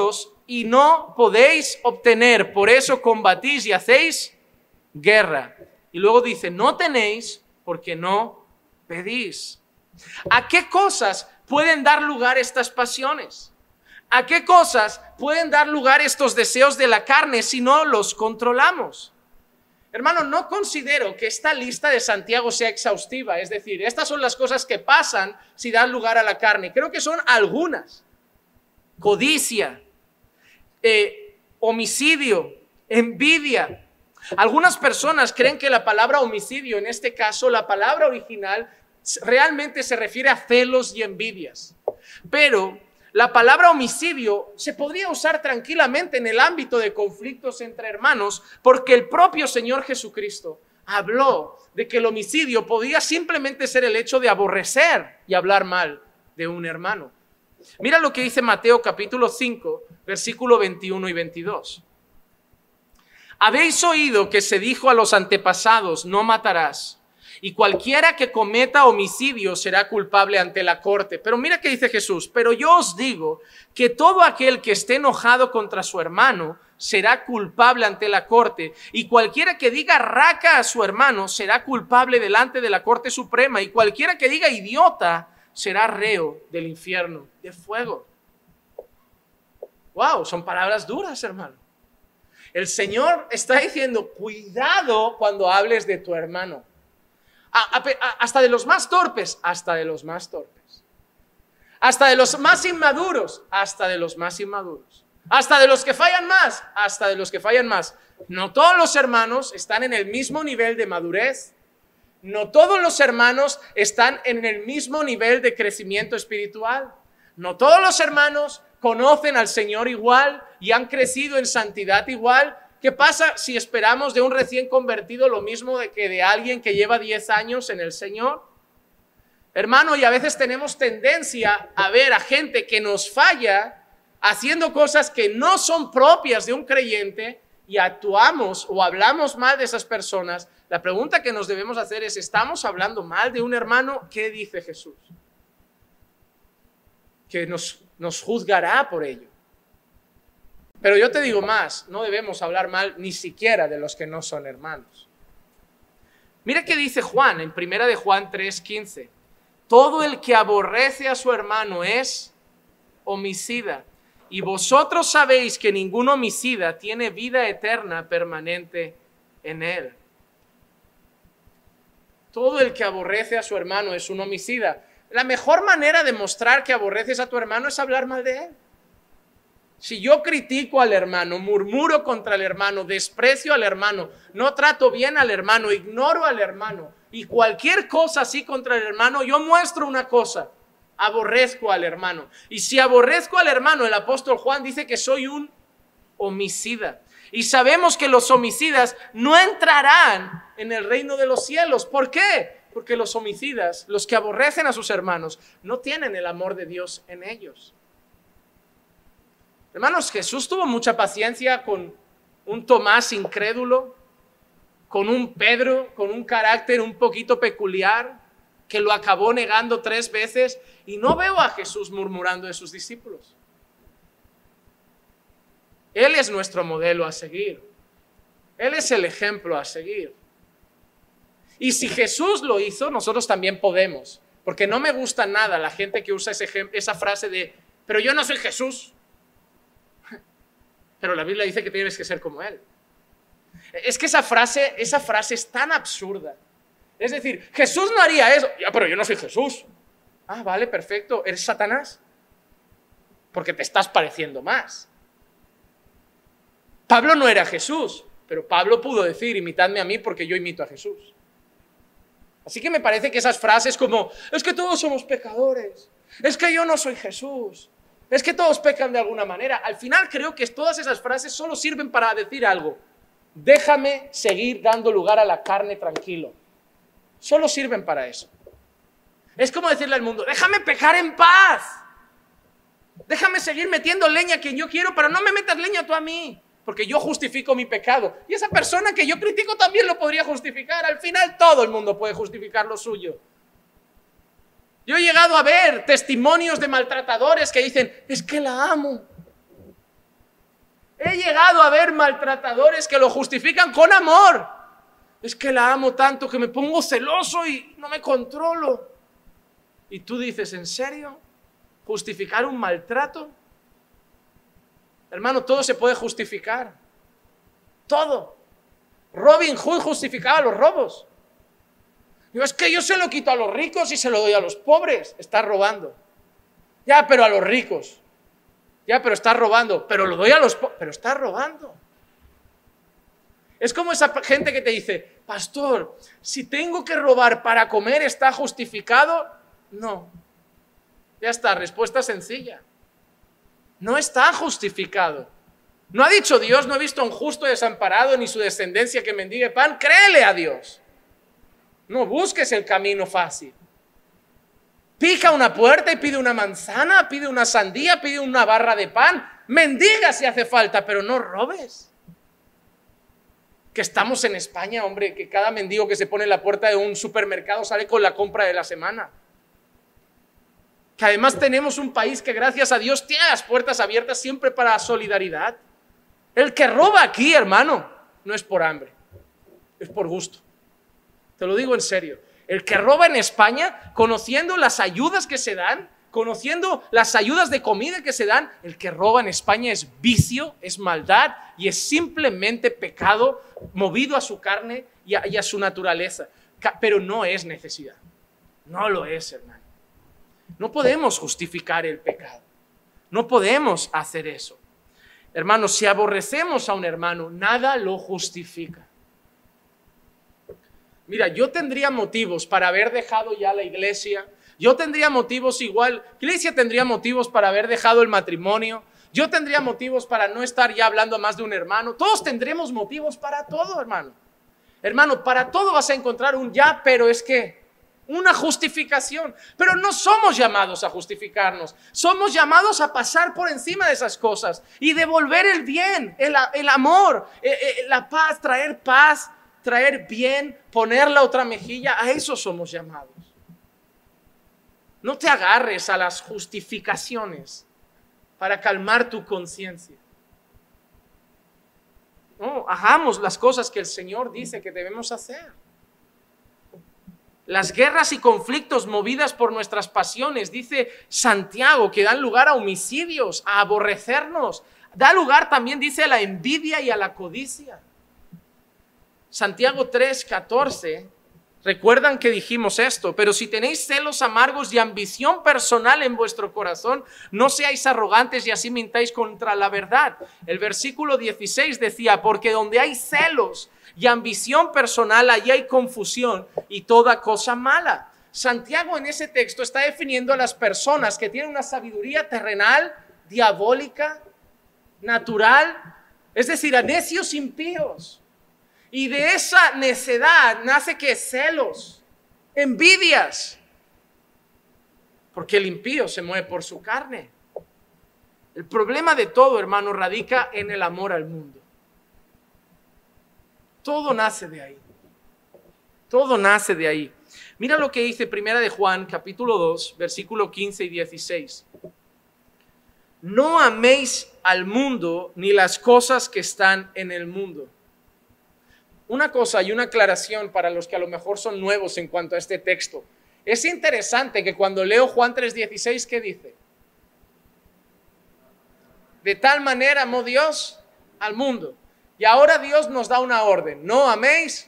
y no podéis obtener, por eso combatís y hacéis guerra. Y luego dice, no tenéis porque no pedís. ¿A qué cosas pueden dar lugar estas pasiones? ¿A qué cosas pueden dar lugar estos deseos de la carne si no los controlamos? Hermano, no considero que esta lista de Santiago sea exhaustiva, es decir, estas son las cosas que pasan si dan lugar a la carne. Creo que son algunas. Codicia, eh, homicidio, envidia. Algunas personas creen que la palabra homicidio, en este caso la palabra original, realmente se refiere a celos y envidias. Pero la palabra homicidio se podría usar tranquilamente en el ámbito de conflictos entre hermanos, porque el propio Señor Jesucristo habló de que el homicidio podía simplemente ser el hecho de aborrecer y hablar mal de un hermano. Mira lo que dice Mateo capítulo cinco, versículo veintiuno y veintidós. Habéis oído que se dijo a los antepasados, no matarás, y cualquiera que cometa homicidio será culpable ante la corte. Pero mira qué dice Jesús, pero yo os digo que todo aquel que esté enojado contra su hermano será culpable ante la corte, y cualquiera que diga raca a su hermano será culpable delante de la corte suprema, y cualquiera que diga idiota será reo del infierno de fuego. Wow, son palabras duras, hermano. El Señor está diciendo, cuidado cuando hables de tu hermano. A, a, a, hasta de los más torpes, hasta de los más torpes. Hasta de los más inmaduros, hasta de los más inmaduros. Hasta de los que fallan más, hasta de los que fallan más. No todos los hermanos están en el mismo nivel de madurez. No todos los hermanos están en el mismo nivel de crecimiento espiritual. No todos los hermanos conocen al Señor igual y han crecido en santidad igual. ¿Qué pasa si esperamos de un recién convertido lo mismo de que de alguien que lleva diez años en el Señor? Hermano, y a veces tenemos tendencia a ver a gente que nos falla haciendo cosas que no son propias de un creyente y actuamos o hablamos mal de esas personas. La pregunta que nos debemos hacer es, ¿estamos hablando mal de un hermano? ¿Qué dice Jesús? Que nos, nos juzgará por ello. Pero yo te digo más, no debemos hablar mal ni siquiera de los que no son hermanos. Mira qué dice Juan en primera de Juan tres quince. Todo el que aborrece a su hermano es homicida. Y vosotros sabéis que ningún homicida tiene vida eterna permanente en él. Todo el que aborrece a su hermano es un homicida. La mejor manera de mostrar que aborreces a tu hermano es hablar mal de él. Si yo critico al hermano, murmuro contra el hermano, desprecio al hermano, no trato bien al hermano, ignoro al hermano y cualquier cosa así contra el hermano, yo muestro una cosa: aborrezco al hermano. Y si aborrezco al hermano, el apóstol Juan dice que soy un homicida. Y sabemos que los homicidas no entrarán en el reino de los cielos. ¿Por qué? Porque los homicidas, los que aborrecen a sus hermanos, no tienen el amor de Dios en ellos. Hermanos, Jesús tuvo mucha paciencia con un Tomás incrédulo, con un Pedro con un carácter un poquito peculiar, que lo acabó negando tres veces, y no veo a Jesús murmurando de sus discípulos. Él es nuestro modelo a seguir. Él es el ejemplo a seguir. Y si Jesús lo hizo, nosotros también podemos. Porque no me gusta nada la gente que usa ese ejemplo, esa frase de, pero yo no soy Jesús. Pero la Biblia dice que tienes que ser como Él. Es que esa frase, esa frase es tan absurda. Es decir, Jesús no haría eso. Ya, pero yo no soy Jesús. Ah, vale, perfecto. ¿Eres Satanás? Porque te estás pareciendo más. Pablo no era Jesús, pero Pablo pudo decir, imitadme a mí porque yo imito a Jesús. Así que me parece que esas frases como, es que todos somos pecadores, es que yo no soy Jesús, es que todos pecan de alguna manera. Al final creo que todas esas frases solo sirven para decir algo. Déjame seguir dando lugar a la carne tranquilo. Solo sirven para eso. Es como decirle al mundo, déjame pecar en paz. Déjame seguir metiendo leña a quien yo quiero, pero no me metas leña tú a mí, porque yo justifico mi pecado. Y esa persona que yo critico también lo podría justificar. Al final todo el mundo puede justificar lo suyo. Yo he llegado a ver testimonios de maltratadores que dicen, es que la amo. He llegado a ver maltratadores que lo justifican con amor. Es que la amo tanto que me pongo celoso y no me controlo. Y tú dices, ¿en serio? ¿Justificar un maltrato? Hermano, todo se puede justificar. Todo. Robin Hood justificaba los robos. Digo, es que yo se lo quito a los ricos y se lo doy a los pobres. Está robando. Ya, pero a los ricos. Ya, pero está robando. Pero lo doy a los pobres. Pero está robando. Es como esa gente que te dice, pastor, si tengo que robar para comer, ¿está justificado? No. Ya está, respuesta sencilla. No está justificado. No ha dicho Dios, no he visto a un justo desamparado ni su descendencia que mendigue pan. Créele a Dios. No busques el camino fácil. Pica una puerta y pide una manzana, pide una sandía, pide una barra de pan. Mendiga si hace falta, pero no robes. Que estamos en España, hombre, que cada mendigo que se pone en la puerta de un supermercado sale con la compra de la semana. Que además tenemos un país que gracias a Dios tiene las puertas abiertas siempre para la solidaridad. El que roba aquí, hermano, no es por hambre, es por gusto. Te lo digo en serio. El que roba en España, conociendo las ayudas que se dan, conociendo las ayudas de comida que se dan, el que roba en España es vicio, es maldad y es simplemente pecado movido a su carne y a, y a su naturaleza. Pero no es necesidad. No lo es, hermano. No podemos justificar el pecado. No podemos hacer eso. Hermanos, si aborrecemos a un hermano, nada lo justifica. Mira, yo tendría motivos para haber dejado ya la iglesia. Yo tendría motivos igual. La iglesia tendría motivos para haber dejado el matrimonio. Yo tendría motivos para no estar ya hablando más de un hermano. Todos tendremos motivos para todo, hermano. Hermano, para todo vas a encontrar un ya, pero es que una justificación. Pero no somos llamados a justificarnos. Somos llamados a pasar por encima de esas cosas y devolver el bien, el, el amor, la paz, traer paz, traer bien, poner la otra mejilla. A eso somos llamados. No te agarres a las justificaciones para calmar tu conciencia. No, hagamos las cosas que el Señor dice que debemos hacer. Las guerras y conflictos movidas por nuestras pasiones, dice Santiago, que dan lugar a homicidios, a aborrecernos. Da lugar también, dice, a la envidia y a la codicia. Santiago tres, catorce, recuerdan que dijimos esto, pero si tenéis celos amargos y ambición personal en vuestro corazón, no seáis arrogantes y así mintáis contra la verdad. El versículo dieciséis decía, porque donde hay celos y ambición personal, allí hay confusión y toda cosa mala. Santiago en ese texto está definiendo a las personas que tienen una sabiduría terrenal, diabólica, natural, es decir, a necios impíos. Y de esa necedad nace que celos, envidias, porque el impío se mueve por su carne. El problema de todo, hermano, radica en el amor al mundo. Todo nace de ahí. Todo nace de ahí. Mira lo que dice Primera de Juan, capítulo dos, versículo quince y dieciséis. No améis al mundo ni las cosas que están en el mundo. Una cosa y una aclaración para los que a lo mejor son nuevos en cuanto a este texto. Es interesante que cuando leo Juan tres dieciséis, ¿qué dice? De tal manera amó Dios al mundo. Y ahora Dios nos da una orden. No améis.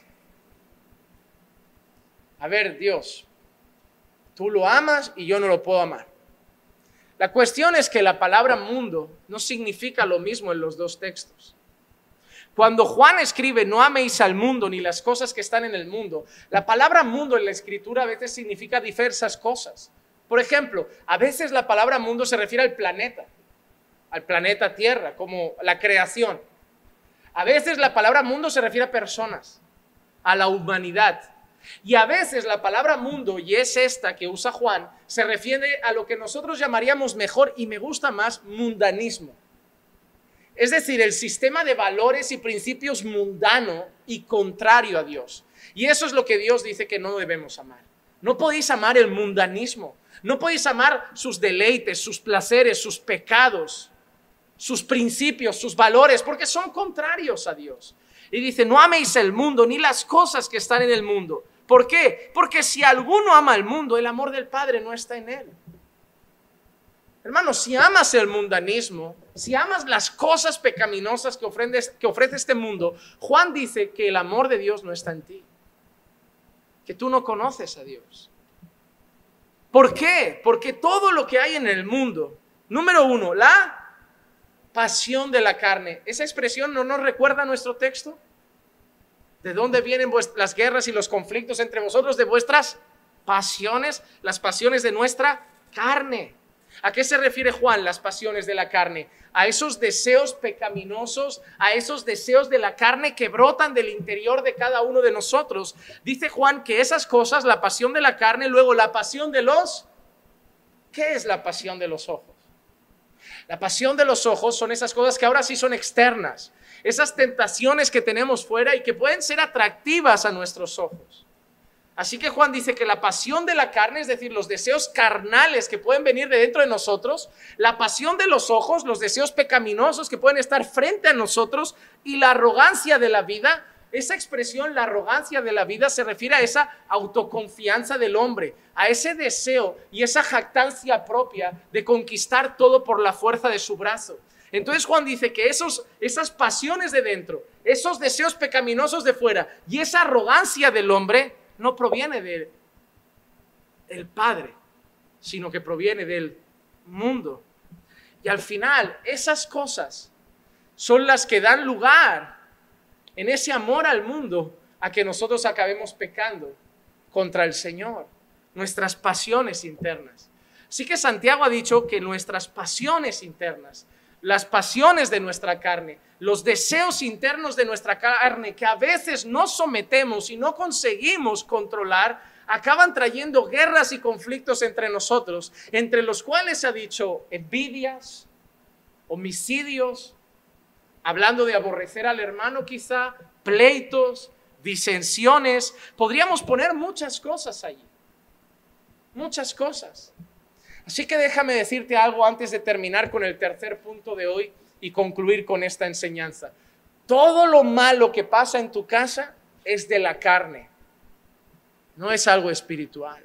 A ver, Dios, tú lo amas y yo no lo puedo amar. La cuestión es que la palabra mundo no significa lo mismo en los dos textos. Cuando Juan escribe no améis al mundo ni las cosas que están en el mundo, la palabra mundo en la escritura a veces significa diversas cosas. Por ejemplo, a veces la palabra mundo se refiere al planeta, al planeta Tierra, como la creación. A veces la palabra mundo se refiere a personas, a la humanidad. Y a veces la palabra mundo, y es esta que usa Juan, se refiere a lo que nosotros llamaríamos mejor, y me gusta más, mundanismo. Es decir, el sistema de valores y principios mundano y contrario a Dios. Y eso es lo que Dios dice que no debemos amar. No podéis amar el mundanismo. No podéis amar sus deleites, sus placeres, sus pecados. sus principios, sus valores, porque son contrarios a Dios. Y dice, no améis el mundo ni las cosas que están en el mundo. ¿Por qué? Porque si alguno ama el mundo, el amor del Padre no está en él. Hermano, si amas el mundanismo, si amas las cosas pecaminosas que ofrece, que ofrece este mundo, Juan dice que el amor de Dios no está en ti, que tú no conoces a Dios. ¿Por qué? Porque todo lo que hay en el mundo, número uno, la pasión de la carne. ¿Esa expresión no nos recuerda a nuestro texto? ¿De dónde vienen las guerras y los conflictos entre vosotros? De vuestras pasiones, las pasiones de nuestra carne. ¿A qué se refiere Juan, las pasiones de la carne? A esos deseos pecaminosos, a esos deseos de la carne que brotan del interior de cada uno de nosotros. Dice Juan que esas cosas, la pasión de la carne, luego la pasión de los... ¿Qué es la pasión de los ojos? La pasión de los ojos son esas cosas que ahora sí son externas, esas tentaciones que tenemos fuera y que pueden ser atractivas a nuestros ojos. Así que Juan dice que la pasión de la carne, es decir, los deseos carnales que pueden venir de dentro de nosotros, la pasión de los ojos, los deseos pecaminosos que pueden estar frente a nosotros y la arrogancia de la vida. Esa expresión, la arrogancia de la vida, se refiere a esa autoconfianza del hombre, a ese deseo y esa jactancia propia de conquistar todo por la fuerza de su brazo. Entonces Juan dice que esos, esas pasiones de dentro, esos deseos pecaminosos de fuera y esa arrogancia del hombre no proviene del Padre, sino que proviene del mundo. Y al final, esas cosas son las que dan lugar en ese amor al mundo a que nosotros acabemos pecando contra el Señor, nuestras pasiones internas. Así que Santiago ha dicho que nuestras pasiones internas, las pasiones de nuestra carne, los deseos internos de nuestra carne que a veces nos sometemos y no conseguimos controlar, acaban trayendo guerras y conflictos entre nosotros, entre los cuales se ha dicho envidias, homicidios, hablando de aborrecer al hermano quizá, pleitos, disensiones. Podríamos poner muchas cosas allí, muchas cosas. Así que déjame decirte algo antes de terminar con el tercer punto de hoy y concluir con esta enseñanza. Todo lo malo que pasa en tu casa es de la carne, no es algo espiritual.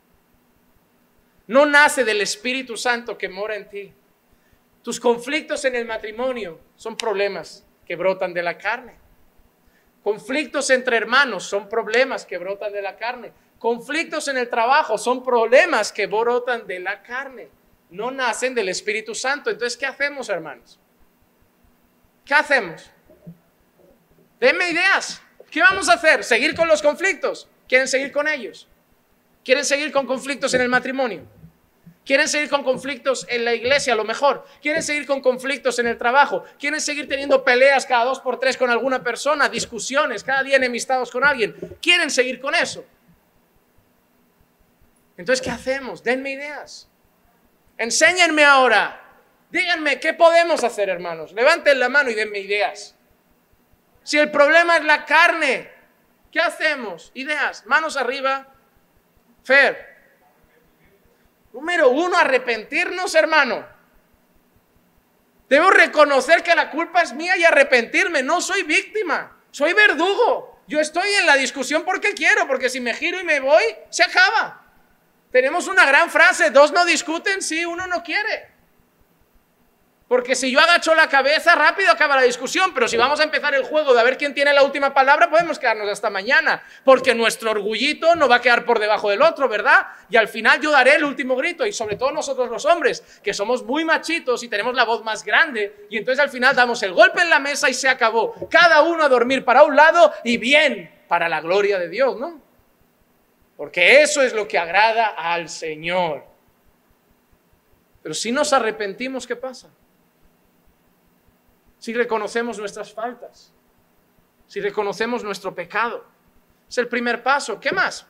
No nace del Espíritu Santo que mora en ti. Tus conflictos en el matrimonio son problemas que brotan de la carne. Conflictos entre hermanos son problemas que brotan de la carne. Conflictos en el trabajo son problemas que brotan de la carne, no nacen del Espíritu Santo. Entonces, ¿qué hacemos, hermanos? ¿Qué hacemos? Denme ideas. ¿Qué vamos a hacer? ¿Seguir con los conflictos? ¿Quieren seguir con ellos? ¿Quieren seguir con conflictos en el matrimonio? ¿Quieren seguir con conflictos en la iglesia a lo mejor? ¿Quieren seguir con conflictos en el trabajo? ¿Quieren seguir teniendo peleas cada dos por tres con alguna persona? Discusiones, cada día enemistados con alguien. ¿Quieren seguir con eso? Entonces, ¿qué hacemos? Denme ideas. Enséñenme ahora. Díganme, ¿qué podemos hacer, hermanos? Levanten la mano y denme ideas. Si el problema es la carne, ¿qué hacemos? Ideas. Manos arriba. Fer. Número uno, arrepentirnos, hermano. Debo reconocer que la culpa es mía y arrepentirme. No soy víctima, soy verdugo. Yo estoy en la discusión porque quiero, porque si me giro y me voy, se acaba. Tenemos una gran frase, dos no discuten si uno no quiere. Porque si yo agacho la cabeza, rápido acaba la discusión, pero si vamos a empezar el juego de a ver quién tiene la última palabra, podemos quedarnos hasta mañana, porque nuestro orgullito no va a quedar por debajo del otro, ¿verdad? Y al final yo daré el último grito, y sobre todo nosotros los hombres, que somos muy machitos y tenemos la voz más grande, y entonces al final damos el golpe en la mesa y se acabó. Cada uno a dormir para un lado y bien, para la gloria de Dios, ¿no? Porque eso es lo que agrada al Señor. Pero si nos arrepentimos, ¿qué pasa? Si reconocemos nuestras faltas, si reconocemos nuestro pecado, es el primer paso. ¿Qué más?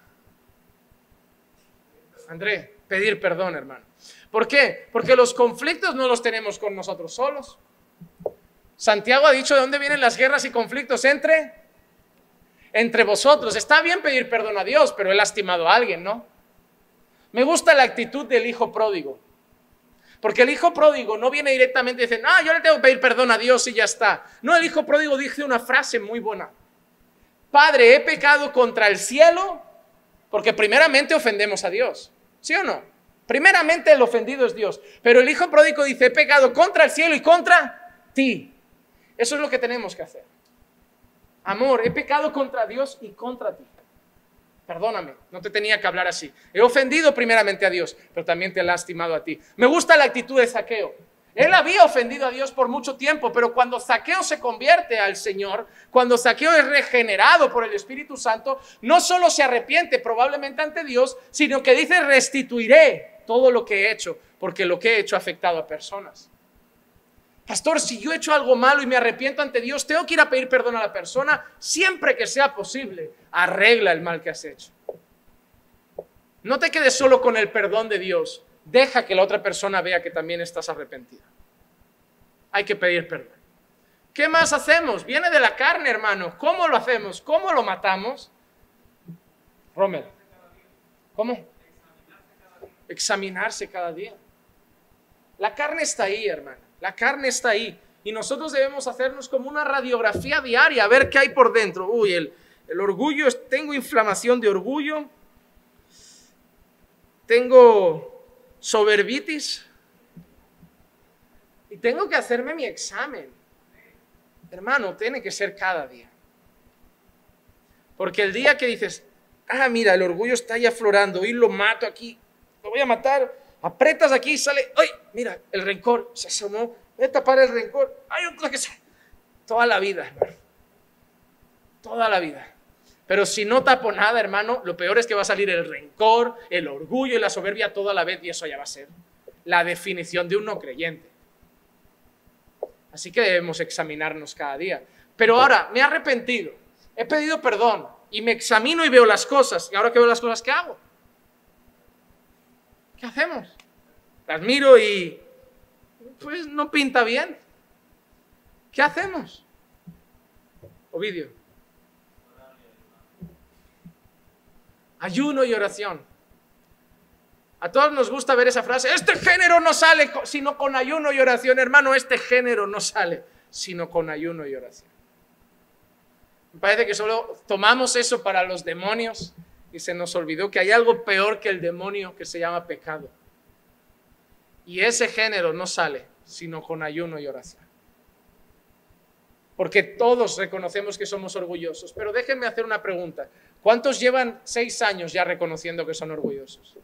André, pedir perdón, hermano. ¿Por qué? Porque los conflictos no los tenemos con nosotros solos. Santiago ha dicho de dónde vienen las guerras y conflictos entre, entre vosotros. Está bien pedir perdón a Dios, pero he lastimado a alguien, ¿no? Me gusta la actitud del hijo pródigo. Porque el hijo pródigo no viene directamente y dice, no, yo le tengo que pedir perdón a Dios y ya está. No, el hijo pródigo dice una frase muy buena. Padre, he pecado contra el cielo, porque primeramente ofendemos a Dios. ¿Sí o no? Primeramente el ofendido es Dios. Pero el hijo pródigo dice, he pecado contra el cielo y contra ti. Eso es lo que tenemos que hacer. Amor, he pecado contra Dios y contra ti. Perdóname, no te tenía que hablar así. He ofendido primeramente a Dios, pero también te he lastimado a ti. Me gusta la actitud de Zaqueo. Él había ofendido a Dios por mucho tiempo, pero cuando Zaqueo se convierte al Señor, cuando Zaqueo es regenerado por el Espíritu Santo, no solo se arrepiente probablemente ante Dios, sino que dice, restituiré todo lo que he hecho, porque lo que he hecho ha afectado a personas. Pastor, si yo he hecho algo malo y me arrepiento ante Dios, tengo que ir a pedir perdón a la persona. Siempre que sea posible, arregla el mal que has hecho. No te quedes solo con el perdón de Dios. Deja que la otra persona vea que también estás arrepentida. Hay que pedir perdón. ¿Qué más hacemos? Viene de la carne, hermano. ¿Cómo lo hacemos? ¿Cómo lo matamos? Rommel. ¿Cómo? Examinarse cada día. La carne está ahí, hermano. La carne está ahí y nosotros debemos hacernos como una radiografía diaria, a ver qué hay por dentro. Uy, el, el orgullo, tengo inflamación de orgullo, tengo soberbitis y tengo que hacerme mi examen. Hermano, tiene que ser cada día. Porque el día que dices, ah, mira, el orgullo está ahí aflorando y lo mato aquí, lo voy a matar. Apretas aquí y sale, ¡ay! Mira, el rencor se asomó, voy a tapar el rencor. ¡Ay, otra que se... Toda la vida, hermano. Toda la vida. Pero si no tapo nada, hermano, lo peor es que va a salir el rencor, el orgullo y la soberbia toda la vez y eso ya va a ser la definición de un no creyente. Así que debemos examinarnos cada día. Pero ahora, me he arrepentido, he pedido perdón y me examino y veo las cosas. Y ahora que veo las cosas, ¿qué hago? ¿Qué hacemos? Las miro y pues no pinta bien. ¿Qué hacemos? Ovidio. Ayuno y oración. A todos nos gusta ver esa frase, este género no sale sino con ayuno y oración. Hermano, este género no sale sino con ayuno y oración. Me parece que solo tomamos eso para los demonios y se nos olvidó que hay algo peor que el demonio que se llama pecado. Y ese género no sale sino con ayuno y oración. Porque todos reconocemos que somos orgullosos. Pero déjenme hacer una pregunta. ¿Cuántos llevan seis años ya reconociendo que son orgullosos?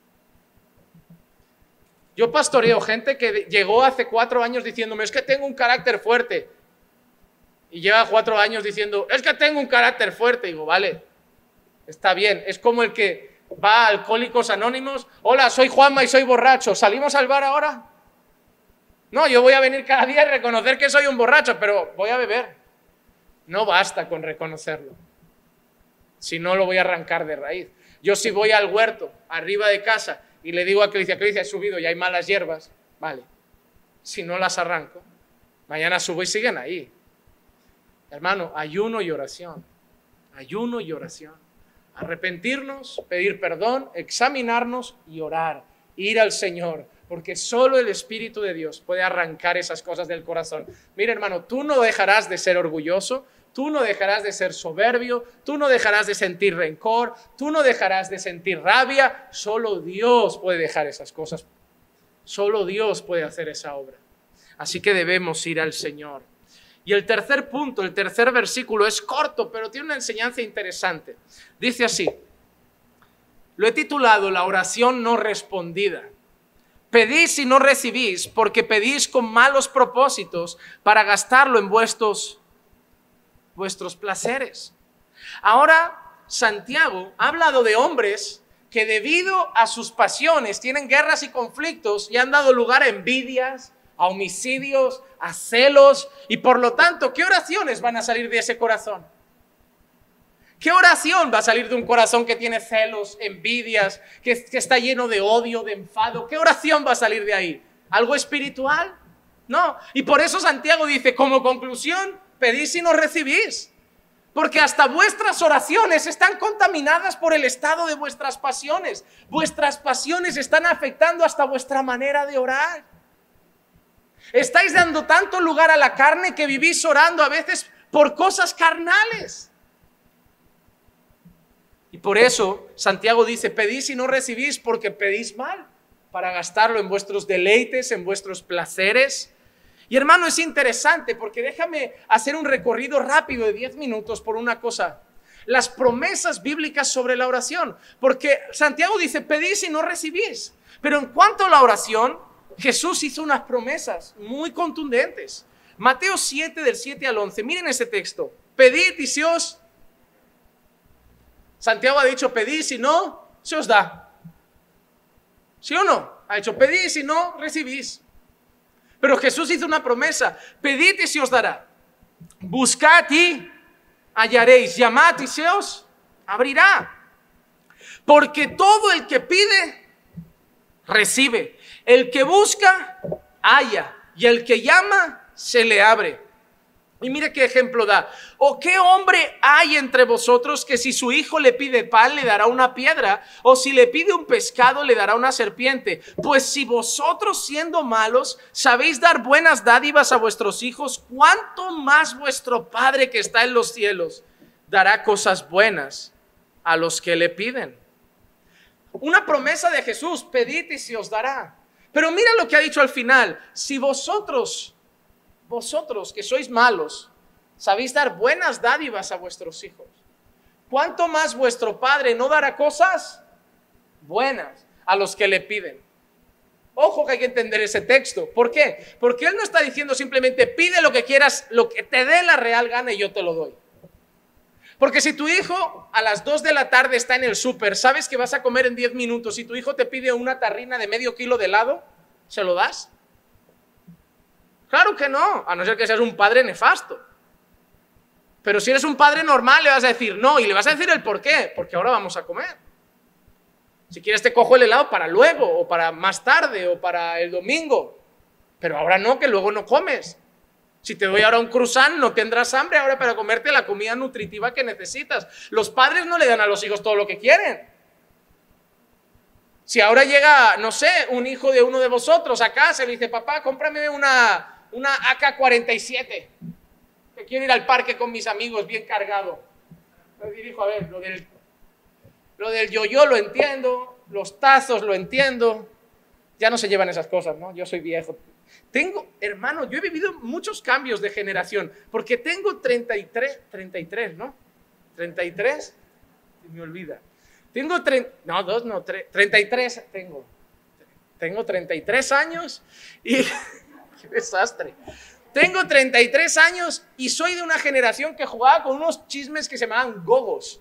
Yo pastoreo gente que llegó hace cuatro años diciéndome, es que tengo un carácter fuerte. Y lleva cuatro años diciendo, es que tengo un carácter fuerte. Y digo, vale, está bien. Es como el que va a Alcohólicos Anónimos. Hola, soy Juanma y soy borracho. ¿Salimos al bar ahora? No, yo voy a venir cada día y reconocer que soy un borracho, pero voy a beber. No basta con reconocerlo. Si no, lo voy a arrancar de raíz. Yo si voy al huerto, arriba de casa, y le digo a Cricia, Cricia, he subido y hay malas hierbas, vale. Si no las arranco, mañana subo y siguen ahí. Hermano, ayuno y oración. Ayuno y oración. Arrepentirnos, pedir perdón, examinarnos y orar. Ir al Señor, porque solo el Espíritu de Dios puede arrancar esas cosas del corazón. Mira, hermano, tú no dejarás de ser orgulloso, tú no dejarás de ser soberbio, tú no dejarás de sentir rencor, tú no dejarás de sentir rabia. Solo Dios puede dejar esas cosas. Solo Dios puede hacer esa obra. Así que debemos ir al Señor. Y el tercer punto, el tercer versículo es corto, pero tiene una enseñanza interesante. Dice así, lo he titulado La oración no respondida. Pedís y no recibís, porque pedís con malos propósitos para gastarlo en vuestros, vuestros placeres. Ahora, Santiago ha hablado de hombres que debido a sus pasiones tienen guerras y conflictos y han dado lugar a envidias, a homicidios, a celos, y por lo tanto, ¿qué oraciones van a salir de ese corazón? ¿Qué oración va a salir de un corazón que tiene celos, envidias, que, que está lleno de odio, de enfado? ¿Qué oración va a salir de ahí? ¿Algo espiritual? No. Y por eso Santiago dice, como conclusión, pedís y no recibís. Porque hasta vuestras oraciones están contaminadas por el estado de vuestras pasiones. Vuestras pasiones están afectando hasta vuestra manera de orar. Estáis dando tanto lugar a la carne que vivís orando a veces por cosas carnales. Y por eso Santiago dice, pedís y no recibís porque pedís mal, para gastarlo en vuestros deleites, en vuestros placeres. Y hermano, es interesante porque déjame hacer un recorrido rápido de diez minutos por una cosa. Las promesas bíblicas sobre la oración. Porque Santiago dice, pedís y no recibís. Pero en cuanto a la oración, Jesús hizo unas promesas muy contundentes. Mateo siete, del siete al once. Miren ese texto. Pedid y se os... Santiago ha dicho, pedid y no, se os da. ¿Sí o no? Ha dicho, pedid y no, recibís. Pero Jesús hizo una promesa. Pedid y se os dará. Buscad y hallaréis. Llamad y se os abrirá. Porque todo el que pide, recibe. El que busca, halla. Y el que llama, se le abre. Y mire qué ejemplo da. ¿O qué hombre hay entre vosotros que si su hijo le pide pan le dará una piedra? ¿O si le pide un pescado le dará una serpiente? Pues si vosotros siendo malos sabéis dar buenas dádivas a vuestros hijos, ¿cuánto más vuestro Padre que está en los cielos dará cosas buenas a los que le piden? Una promesa de Jesús, pedid y se os dará. Pero mira lo que ha dicho al final. Si vosotros... Vosotros que sois malos, sabéis dar buenas dádivas a vuestros hijos, ¿cuánto más vuestro Padre no dará cosas buenas a los que le piden? Ojo que hay que entender ese texto. ¿Por qué? Porque Él no está diciendo simplemente pide lo que quieras, lo que te dé la real gana y yo te lo doy. Porque si tu hijo a las dos de la tarde está en el súper, sabes que vas a comer en diez minutos y tu hijo te pide una tarrina de medio kilo de helado, ¿se lo das? Claro que no, a no ser que seas un padre nefasto. Pero si eres un padre normal le vas a decir no, y le vas a decir el por qué, porque ahora vamos a comer. Si quieres te cojo el helado para luego, o para más tarde, o para el domingo. Pero ahora no, que luego no comes. Si te doy ahora un croissant, no tendrás hambre ahora para comerte la comida nutritiva que necesitas. Los padres no le dan a los hijos todo lo que quieren. Si ahora llega, no sé, un hijo de uno de vosotros a casa y le dice, papá, cómprame una... una A K cuarenta y siete, que quiero ir al parque con mis amigos bien cargado. Y dijo, a ver, lo del, lo del yo-yo lo entiendo, los tazos lo entiendo, ya no se llevan esas cosas, ¿no? Yo soy viejo. Tengo, hermano, yo he vivido muchos cambios de generación, porque tengo treinta y tres, treinta y tres, ¿no? treinta y tres, me olvida. Tengo, tre, no, dos, no, tre, treinta y tres tengo. Tengo treinta y tres años y... ¡Qué desastre! Tengo treinta y tres años y soy de una generación que jugaba con unos chismes que se llamaban gogos.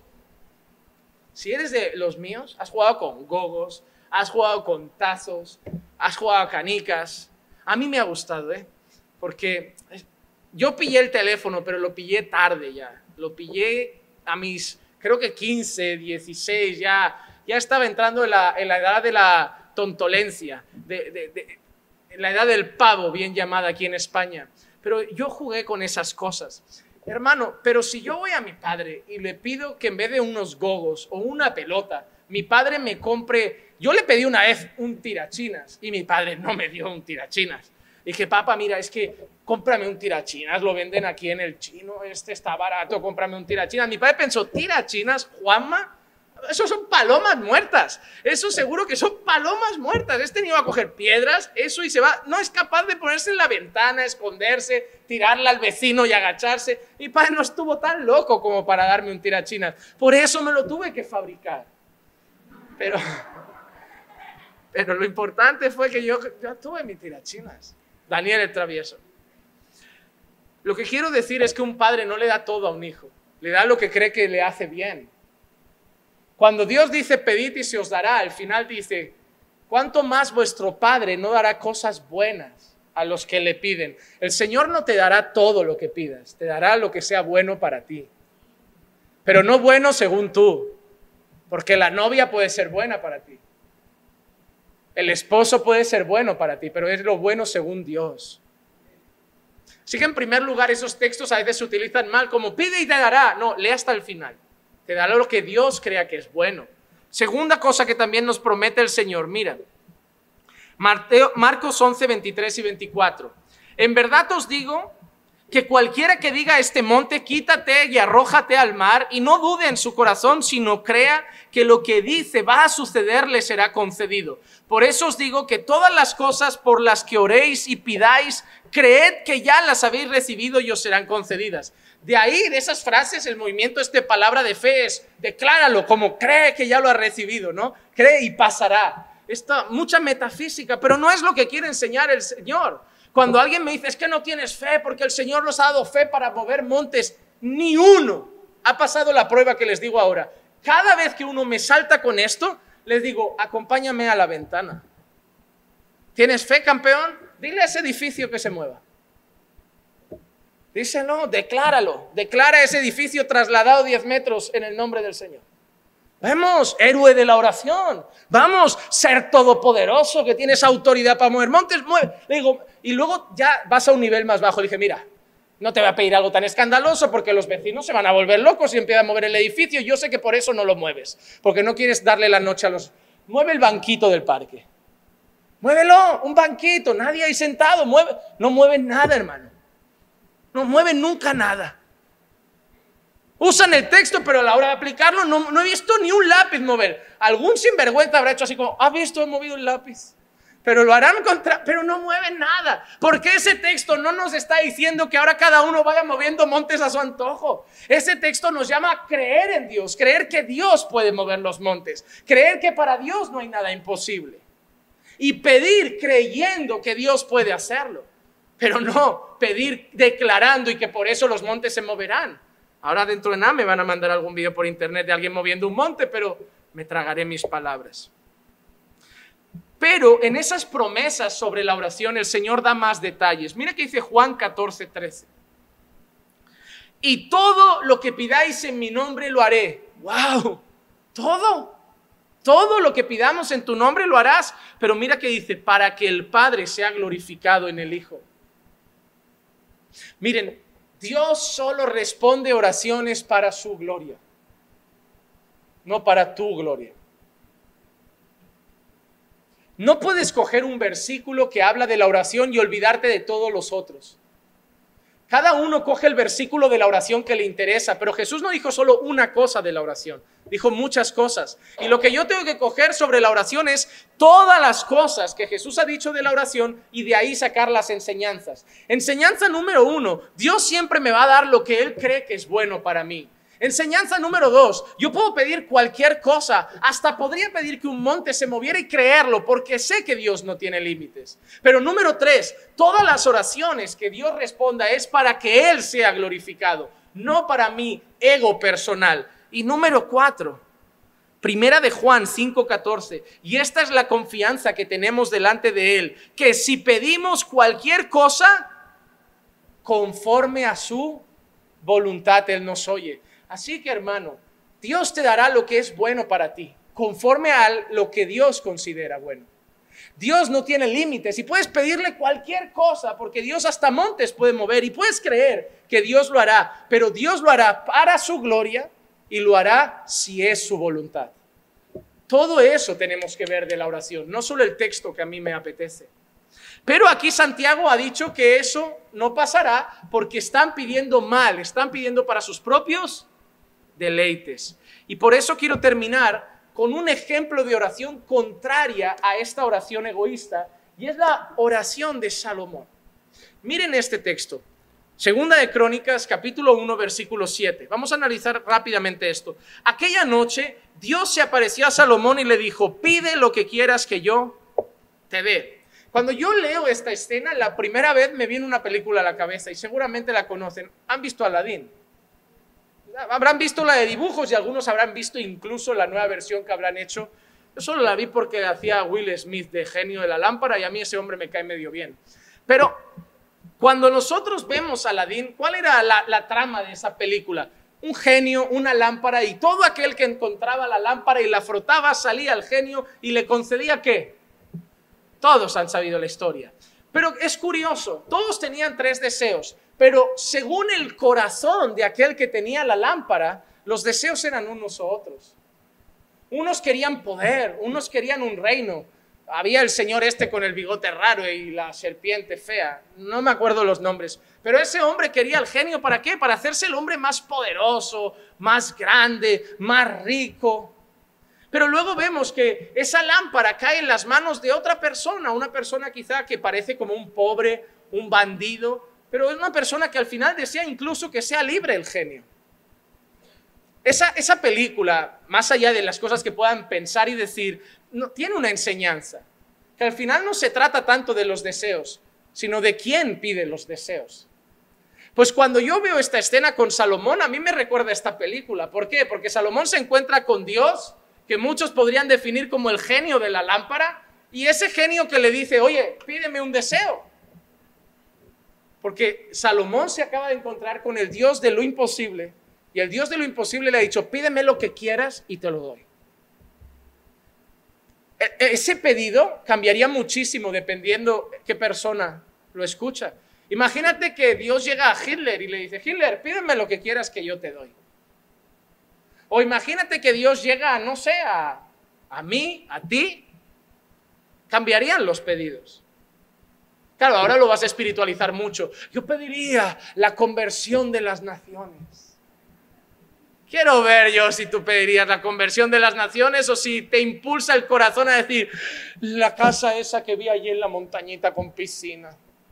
Si eres de los míos, has jugado con gogos, has jugado con tazos, has jugado a canicas. A mí me ha gustado, ¿eh? Porque yo pillé el teléfono, pero lo pillé tarde ya. Lo pillé a mis, creo que quince, dieciséis, ya, ya estaba entrando en la, en la edad de la tontolencia, de... de, de la edad del pavo, bien llamada aquí en España. Pero yo jugué con esas cosas. Hermano, pero si yo voy a mi padre y le pido que en vez de unos gogos o una pelota, mi padre me compre... Yo le pedí una vez un tirachinas y mi padre no me dio un tirachinas. Dije, papá, mira, es que cómprame un tirachinas, lo venden aquí en el chino, este está barato, cómprame un tirachinas. Mi padre pensó, ¿tirachinas, Juanma? Eso son palomas muertas. Eso seguro que son palomas muertas. Este niño va a coger piedras, eso y se va. No es capaz de ponerse en la ventana, esconderse, tirarla al vecino y agacharse. Mi padre no estuvo tan loco como para darme un tirachinas. Por eso me lo tuve que fabricar. Pero, pero lo importante fue que yo, yo tuve mi tirachinas. Daniel el travieso. Lo que quiero decir es que un padre no le da todo a un hijo. Le da lo que cree que le hace bien. Cuando Dios dice pedid y se os dará, al final dice, ¿cuánto más vuestro Padre no dará cosas buenas a los que le piden? El Señor no te dará todo lo que pidas, te dará lo que sea bueno para ti. Pero no bueno según tú, porque la novia puede ser buena para ti. El esposo puede ser bueno para ti, pero es lo bueno según Dios. Así que en primer lugar esos textos a veces se utilizan mal, como pide y te dará. No, lee hasta el final. Te dará lo que Dios crea que es bueno. Segunda cosa que también nos promete el Señor, mira, Mateo, Marcos once, veintitrés y veinticuatro. En verdad os digo que cualquiera que diga a este monte, quítate y arrójate al mar, y no dude en su corazón, sino crea que lo que dice va a suceder, le será concedido. Por eso os digo que todas las cosas por las que oréis y pidáis, creed que ya las habéis recibido y os serán concedidas. De ahí, de esas frases, el movimiento este palabra de fe es, decláralo como cree que ya lo ha recibido, ¿no? Cree y pasará. Esta, mucha metafísica, pero no es lo que quiere enseñar el Señor. Cuando alguien me dice, es que no tienes fe porque el Señor nos ha dado fe para mover montes, ni uno ha pasado la prueba que les digo ahora. Cada vez que uno me salta con esto, les digo, acompáñame a la ventana. ¿Tienes fe, campeón? Dile a ese edificio que se mueva. Díselo, decláralo. Declara ese edificio trasladado diez metros en el nombre del Señor. Vamos, héroe de la oración. Vamos, ser todopoderoso, que tienes autoridad para mover montes. Mueve. Le digo, y luego ya vas a un nivel más bajo. Le dije, mira, no te voy a pedir algo tan escandaloso porque los vecinos se van a volver locos y empiezan a mover el edificio. Yo sé que por eso no lo mueves, porque no quieres darle la noche a los... Mueve el banquito del parque. Muévelo, un banquito, nadie ahí sentado. Mueve. No mueven nada, hermano. No mueven nunca nada. Usan el texto, pero a la hora de aplicarlo no, no he visto ni un lápiz mover. Algún sinvergüenza habrá hecho así como, ¿ha visto? He movido el lápiz. Pero lo harán contra, pero no mueven nada. Porque ese texto no nos está diciendo que ahora cada uno vaya moviendo montes a su antojo. Ese texto nos llama a creer en Dios, creer que Dios puede mover los montes, creer que para Dios no hay nada imposible. Y pedir creyendo que Dios puede hacerlo. Pero no pedir declarando y que por eso los montes se moverán. Ahora dentro de nada me van a mandar algún video por internet de alguien moviendo un monte, pero me tragaré mis palabras. Pero en esas promesas sobre la oración el Señor da más detalles. Mira que dice Juan catorce, trece. Y todo lo que pidáis en mi nombre lo haré. ¡Wow! Todo. Todo lo que pidamos en tu nombre lo harás. Pero mira que dice, para que el Padre sea glorificado en el Hijo. Miren, Dios solo responde oraciones para su gloria, no para tu gloria. No puedes coger un versículo que habla de la oración y olvidarte de todos los otros. Cada uno coge el versículo de la oración que le interesa, pero Jesús no dijo solo una cosa de la oración, dijo muchas cosas. Y lo que yo tengo que coger sobre la oración es todas las cosas que Jesús ha dicho de la oración y de ahí sacar las enseñanzas. Enseñanza número uno, Dios siempre me va a dar lo que Él cree que es bueno para mí. Enseñanza número dos, yo puedo pedir cualquier cosa, hasta podría pedir que un monte se moviera y creerlo, porque sé que Dios no tiene límites. Pero número tres, todas las oraciones que Dios responda es para que Él sea glorificado, no para mi ego personal. Y número cuatro, Primera de Juan cinco, catorce, y esta es la confianza que tenemos delante de Él, que si pedimos cualquier cosa, conforme a su voluntad, Él nos oye. Así que, hermano, Dios te dará lo que es bueno para ti, conforme a lo que Dios considera bueno. Dios no tiene límites y puedes pedirle cualquier cosa, porque Dios hasta montes puede mover y puedes creer que Dios lo hará, pero Dios lo hará para su gloria y lo hará si es su voluntad. Todo eso tenemos que ver de la oración, no solo el texto que a mí me apetece. Pero aquí Santiago ha dicho que eso no pasará porque están pidiendo mal, están pidiendo para sus propios deleites. Y por eso quiero terminar con un ejemplo de oración contraria a esta oración egoísta, y es la oración de Salomón. Miren este texto, Segunda de Crónicas, capítulo uno, versículo siete. Vamos a analizar rápidamente esto. Aquella noche Dios se apareció a Salomón y le dijo, pide lo que quieras que yo te dé. Cuando yo leo esta escena, la primera vez me viene una película a la cabeza y seguramente la conocen. ¿Han visto Aladín? Habrán visto la de dibujos y algunos habrán visto incluso la nueva versión que habrán hecho. Yo solo la vi porque hacía Will Smith de genio de la lámpara y a mí ese hombre me cae medio bien. Pero cuando nosotros vemos a Aladín, ¿cuál era la, la trama de esa película? Un genio, una lámpara, y todo aquel que encontraba la lámpara y la frotaba salía al genio y le concedía ¿qué? Todos han sabido la historia. Pero es curioso, todos tenían tres deseos, pero según el corazón de aquel que tenía la lámpara, los deseos eran unos u otros. Unos querían poder, unos querían un reino. Había el señor este con el bigote raro y la serpiente fea, no me acuerdo los nombres, pero ese hombre quería el genio, ¿para qué? Para hacerse el hombre más poderoso, más grande, más rico. Pero luego vemos que esa lámpara cae en las manos de otra persona, una persona quizá que parece como un pobre, un bandido, pero es una persona que al final desea incluso que sea libre el genio. Esa, esa película, más allá de las cosas que puedan pensar y decir, no, tiene una enseñanza, que al final no se trata tanto de los deseos, sino de quién pide los deseos. Pues cuando yo veo esta escena con Salomón, a mí me recuerda esta película. ¿Por qué? Porque Salomón se encuentra con Dios, que muchos podrían definir como el genio de la lámpara, y ese genio que le dice, oye, pídeme un deseo. Porque Salomón se acaba de encontrar con el Dios de lo imposible, y el Dios de lo imposible le ha dicho, pídeme lo que quieras y te lo doy. Ese pedido cambiaría muchísimo dependiendo qué persona lo escucha. Imagínate que Dios llega a Hitler y le dice, Hitler, pídeme lo que quieras que yo te doy. O imagínate que Dios llega, no sé, a, a mí, a ti. Cambiarían los pedidos. Claro, ahora lo vas a espiritualizar mucho. Yo pediría la conversión de las naciones. Quiero ver yo si tú pedirías la conversión de las naciones o si te impulsa el corazón a decir, la casa esa que vi allí en la montañita con piscina.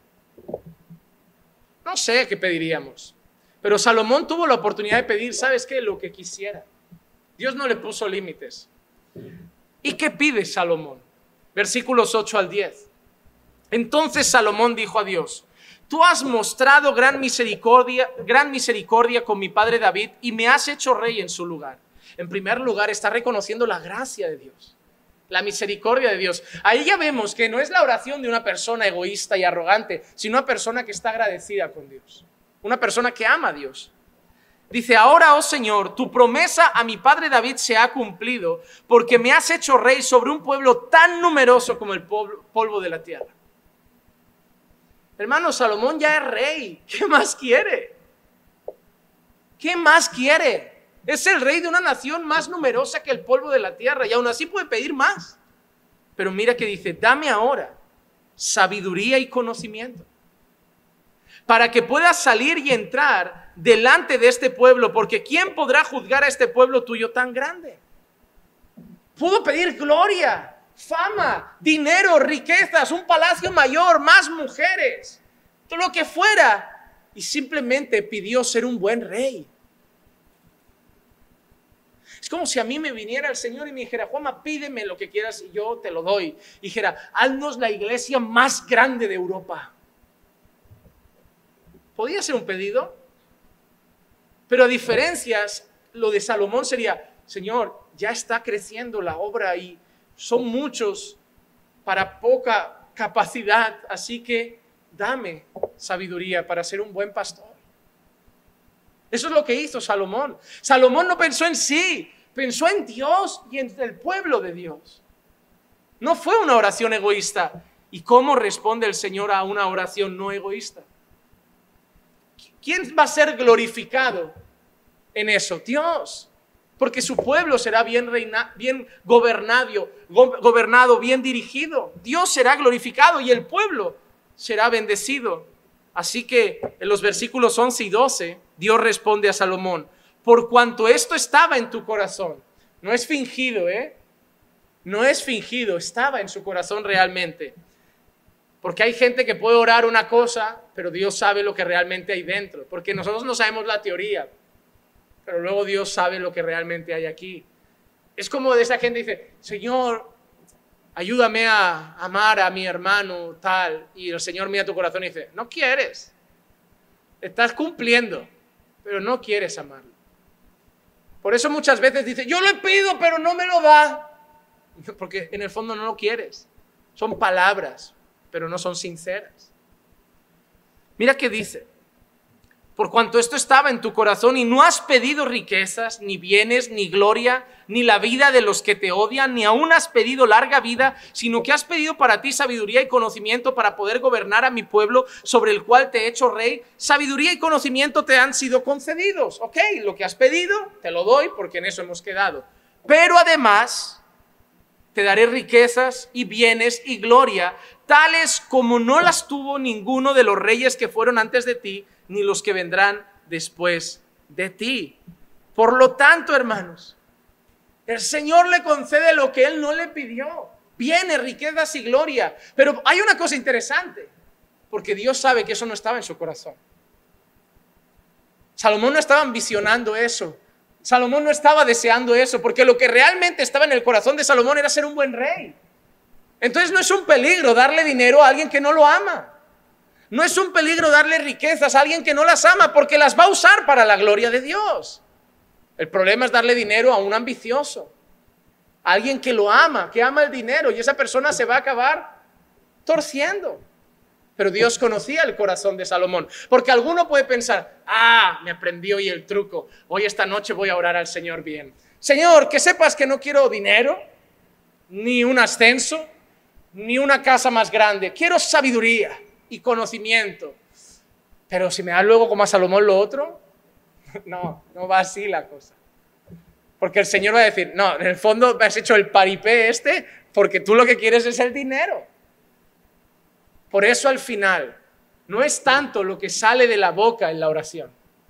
No sé qué pediríamos. Pero Salomón tuvo la oportunidad de pedir, ¿sabes qué? Lo que quisiera. Dios no le puso límites. ¿Y qué pide Salomón? Versículos ocho al diez. Entonces Salomón dijo a Dios, tú has mostrado gran misericordia, gran misericordia con mi padre David y me has hecho rey en su lugar. En primer lugar, está reconociendo la gracia de Dios, la misericordia de Dios. Ahí ya vemos que no es la oración de una persona egoísta y arrogante, sino una persona que está agradecida con Dios, una persona que ama a Dios. Dice, ahora, oh Señor, tu promesa a mi padre David se ha cumplido porque me has hecho rey sobre un pueblo tan numeroso como el polvo de la tierra. Hermano, Salomón ya es rey. ¿Qué más quiere? ¿Qué más quiere? Es el rey de una nación más numerosa que el polvo de la tierra y aún así puede pedir más. Pero mira que dice, dame ahora sabiduría y conocimiento para que puedas salir y entrar delante de este pueblo, porque ¿quién podrá juzgar a este pueblo tuyo tan grande? Pudo pedir gloria, fama, dinero, riquezas, un palacio mayor, más mujeres, todo lo que fuera, y simplemente pidió ser un buen rey. Es como si a mí me viniera el Señor y me dijera, Juanma, pídeme lo que quieras y yo te lo doy. Y dijera, haznos la iglesia más grande de Europa. ¿Podía ser un pedido? Pero a diferencias, lo de Salomón sería, Señor, ya está creciendo la obra y son muchos para poca capacidad, así que dame sabiduría para ser un buen pastor. Eso es lo que hizo Salomón. Salomón no pensó en sí, pensó en Dios y en el pueblo de Dios. No fue una oración egoísta. ¿Y cómo responde el Señor a una oración no egoísta? ¿Quién va a ser glorificado en eso? Dios. Porque su pueblo será bien, reina, bien gobernado, go, gobernado, bien dirigido. Dios será glorificado y el pueblo será bendecido. Así que en los versículos once y doce, Dios responde a Salomón, por cuanto esto estaba en tu corazón. No es fingido, ¿eh? No es fingido, estaba en su corazón realmente. Porque hay gente que puede orar una cosa, pero Dios sabe lo que realmente hay dentro. Porque nosotros no sabemos la teoría, pero luego Dios sabe lo que realmente hay aquí. Es como de esa gente que dice, Señor, ayúdame a amar a mi hermano tal. Y el Señor mira tu corazón y dice, no quieres. Estás cumpliendo, pero no quieres amarlo. Por eso muchas veces dice, yo le pido, pero no me lo da. Porque en el fondo no lo quieres. Son palabras, pero no son sinceras. Mira qué dice. por cuanto esto estaba en tu corazón y no has pedido riquezas, ni bienes, ni gloria, ni la vida de los que te odian, ni aún has pedido larga vida, sino que has pedido para ti sabiduría y conocimiento para poder gobernar a mi pueblo sobre el cual te he hecho rey. Sabiduría y conocimiento te han sido concedidos. Ok, lo que has pedido te lo doy porque en eso hemos quedado. Pero además te daré riquezas y bienes y gloria, tales como no las tuvo ninguno de los reyes que fueron antes de ti, ni los que vendrán después de ti. Por lo tanto, hermanos, el Señor le concede lo que Él no le pidió. Bienes, riquezas y gloria. Pero hay una cosa interesante, porque Dios sabe que eso no estaba en su corazón. Salomón no estaba ambicionando eso. Salomón no estaba deseando eso, porque lo que realmente estaba en el corazón de Salomón era ser un buen rey. Entonces no es un peligro darle dinero a alguien que no lo ama. No es un peligro darle riquezas a alguien que no las ama, porque las va a usar para la gloria de Dios. El problema es darle dinero a un ambicioso, a alguien que lo ama, que ama el dinero, y esa persona se va a acabar torciendo. Pero Dios conocía el corazón de Salomón, porque alguno puede pensar, ah, me aprendí hoy el truco, hoy esta noche voy a orar al Señor bien. Señor, que sepas que no quiero dinero, ni un ascenso, ni una casa más grande, quiero sabiduría y conocimiento. Pero si me da luego como a Salomón lo otro, no, no va así la cosa. Porque el Señor va a decir, no, en el fondo me has hecho el paripé este porque tú lo que quieres es el dinero. Por eso al final no es tanto lo que sale de la boca en la oración.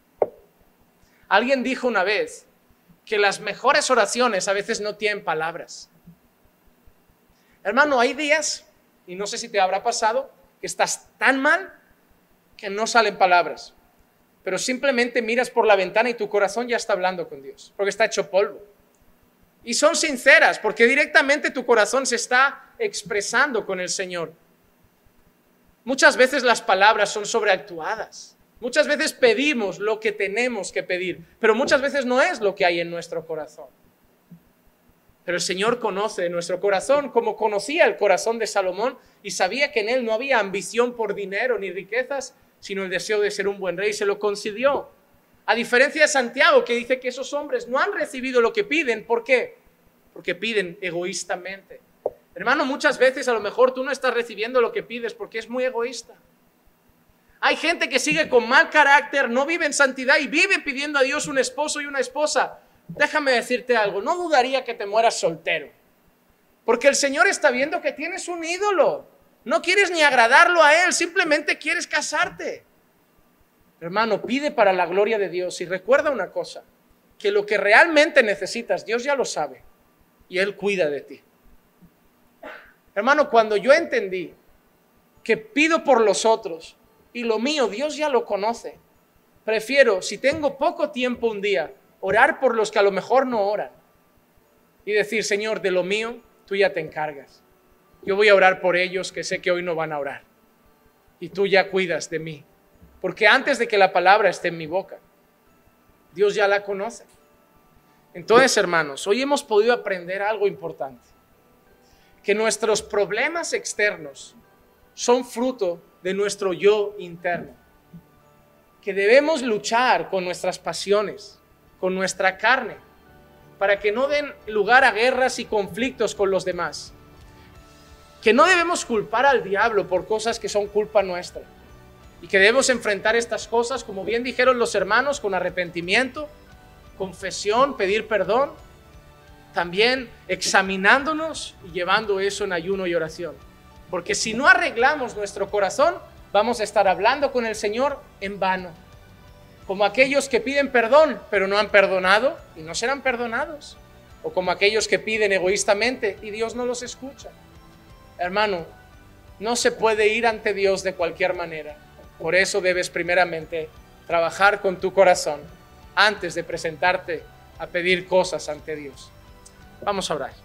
Alguien dijo una vez que las mejores oraciones a veces no tienen palabras. Hermano, hay días, y no sé si te habrá pasado, que estás tan mal que no salen palabras, pero simplemente miras por la ventana y tu corazón ya está hablando con Dios, porque está hecho polvo. Y son sinceras, porque directamente tu corazón se está expresando con el Señor. Muchas veces las palabras son sobreactuadas. Muchas veces pedimos lo que tenemos que pedir, pero muchas veces no es lo que hay en nuestro corazón. Pero el Señor conoce nuestro corazón como conocía el corazón de Salomón y sabía que en él no había ambición por dinero ni riquezas, sino el deseo de ser un buen rey. Se lo concedió. A diferencia de Santiago, que dice que esos hombres no han recibido lo que piden. ¿Por qué? Porque piden egoístamente. Hermano, muchas veces a lo mejor tú no estás recibiendo lo que pides porque es muy egoísta. Hay gente que sigue con mal carácter, no vive en santidad y vive pidiendo a Dios un esposo y una esposa. Déjame decirte algo, no dudaría que te mueras soltero, porque el Señor está viendo que tienes un ídolo, no quieres ni agradarlo a Él, simplemente quieres casarte. Hermano, pide para la gloria de Dios y recuerda una cosa, que lo que realmente necesitas, Dios ya lo sabe y Él cuida de ti. Hermano, cuando yo entendí que pido por los otros y lo mío Dios ya lo conoce, prefiero, si tengo poco tiempo un día, orar por los que a lo mejor no oran y decir, Señor, de lo mío tú ya te encargas. Yo voy a orar por ellos que sé que hoy no van a orar y tú ya cuidas de mí, porque antes de que la palabra esté en mi boca, Dios ya la conoce. Entonces, hermanos, hoy hemos podido aprender algo importante, que nuestros problemas externos son fruto de nuestro yo interno, que debemos luchar con nuestras pasiones, con nuestra carne, para que no den lugar a guerras y conflictos con los demás. Que no debemos culpar al diablo por cosas que son culpa nuestra. Y que debemos enfrentar estas cosas, como bien dijeron los hermanos, con arrepentimiento, confesión, pedir perdón. También examinándonos y llevando eso en ayuno y oración. Porque si no arreglamos nuestro corazón, vamos a estar hablando con el Señor en vano. Como aquellos que piden perdón, pero no han perdonado y no serán perdonados. O como aquellos que piden egoístamente y Dios no los escucha. Hermano, no se puede ir ante Dios de cualquier manera. Por eso debes primeramente trabajar con tu corazón antes de presentarte a pedir cosas ante Dios. Vamos a orar.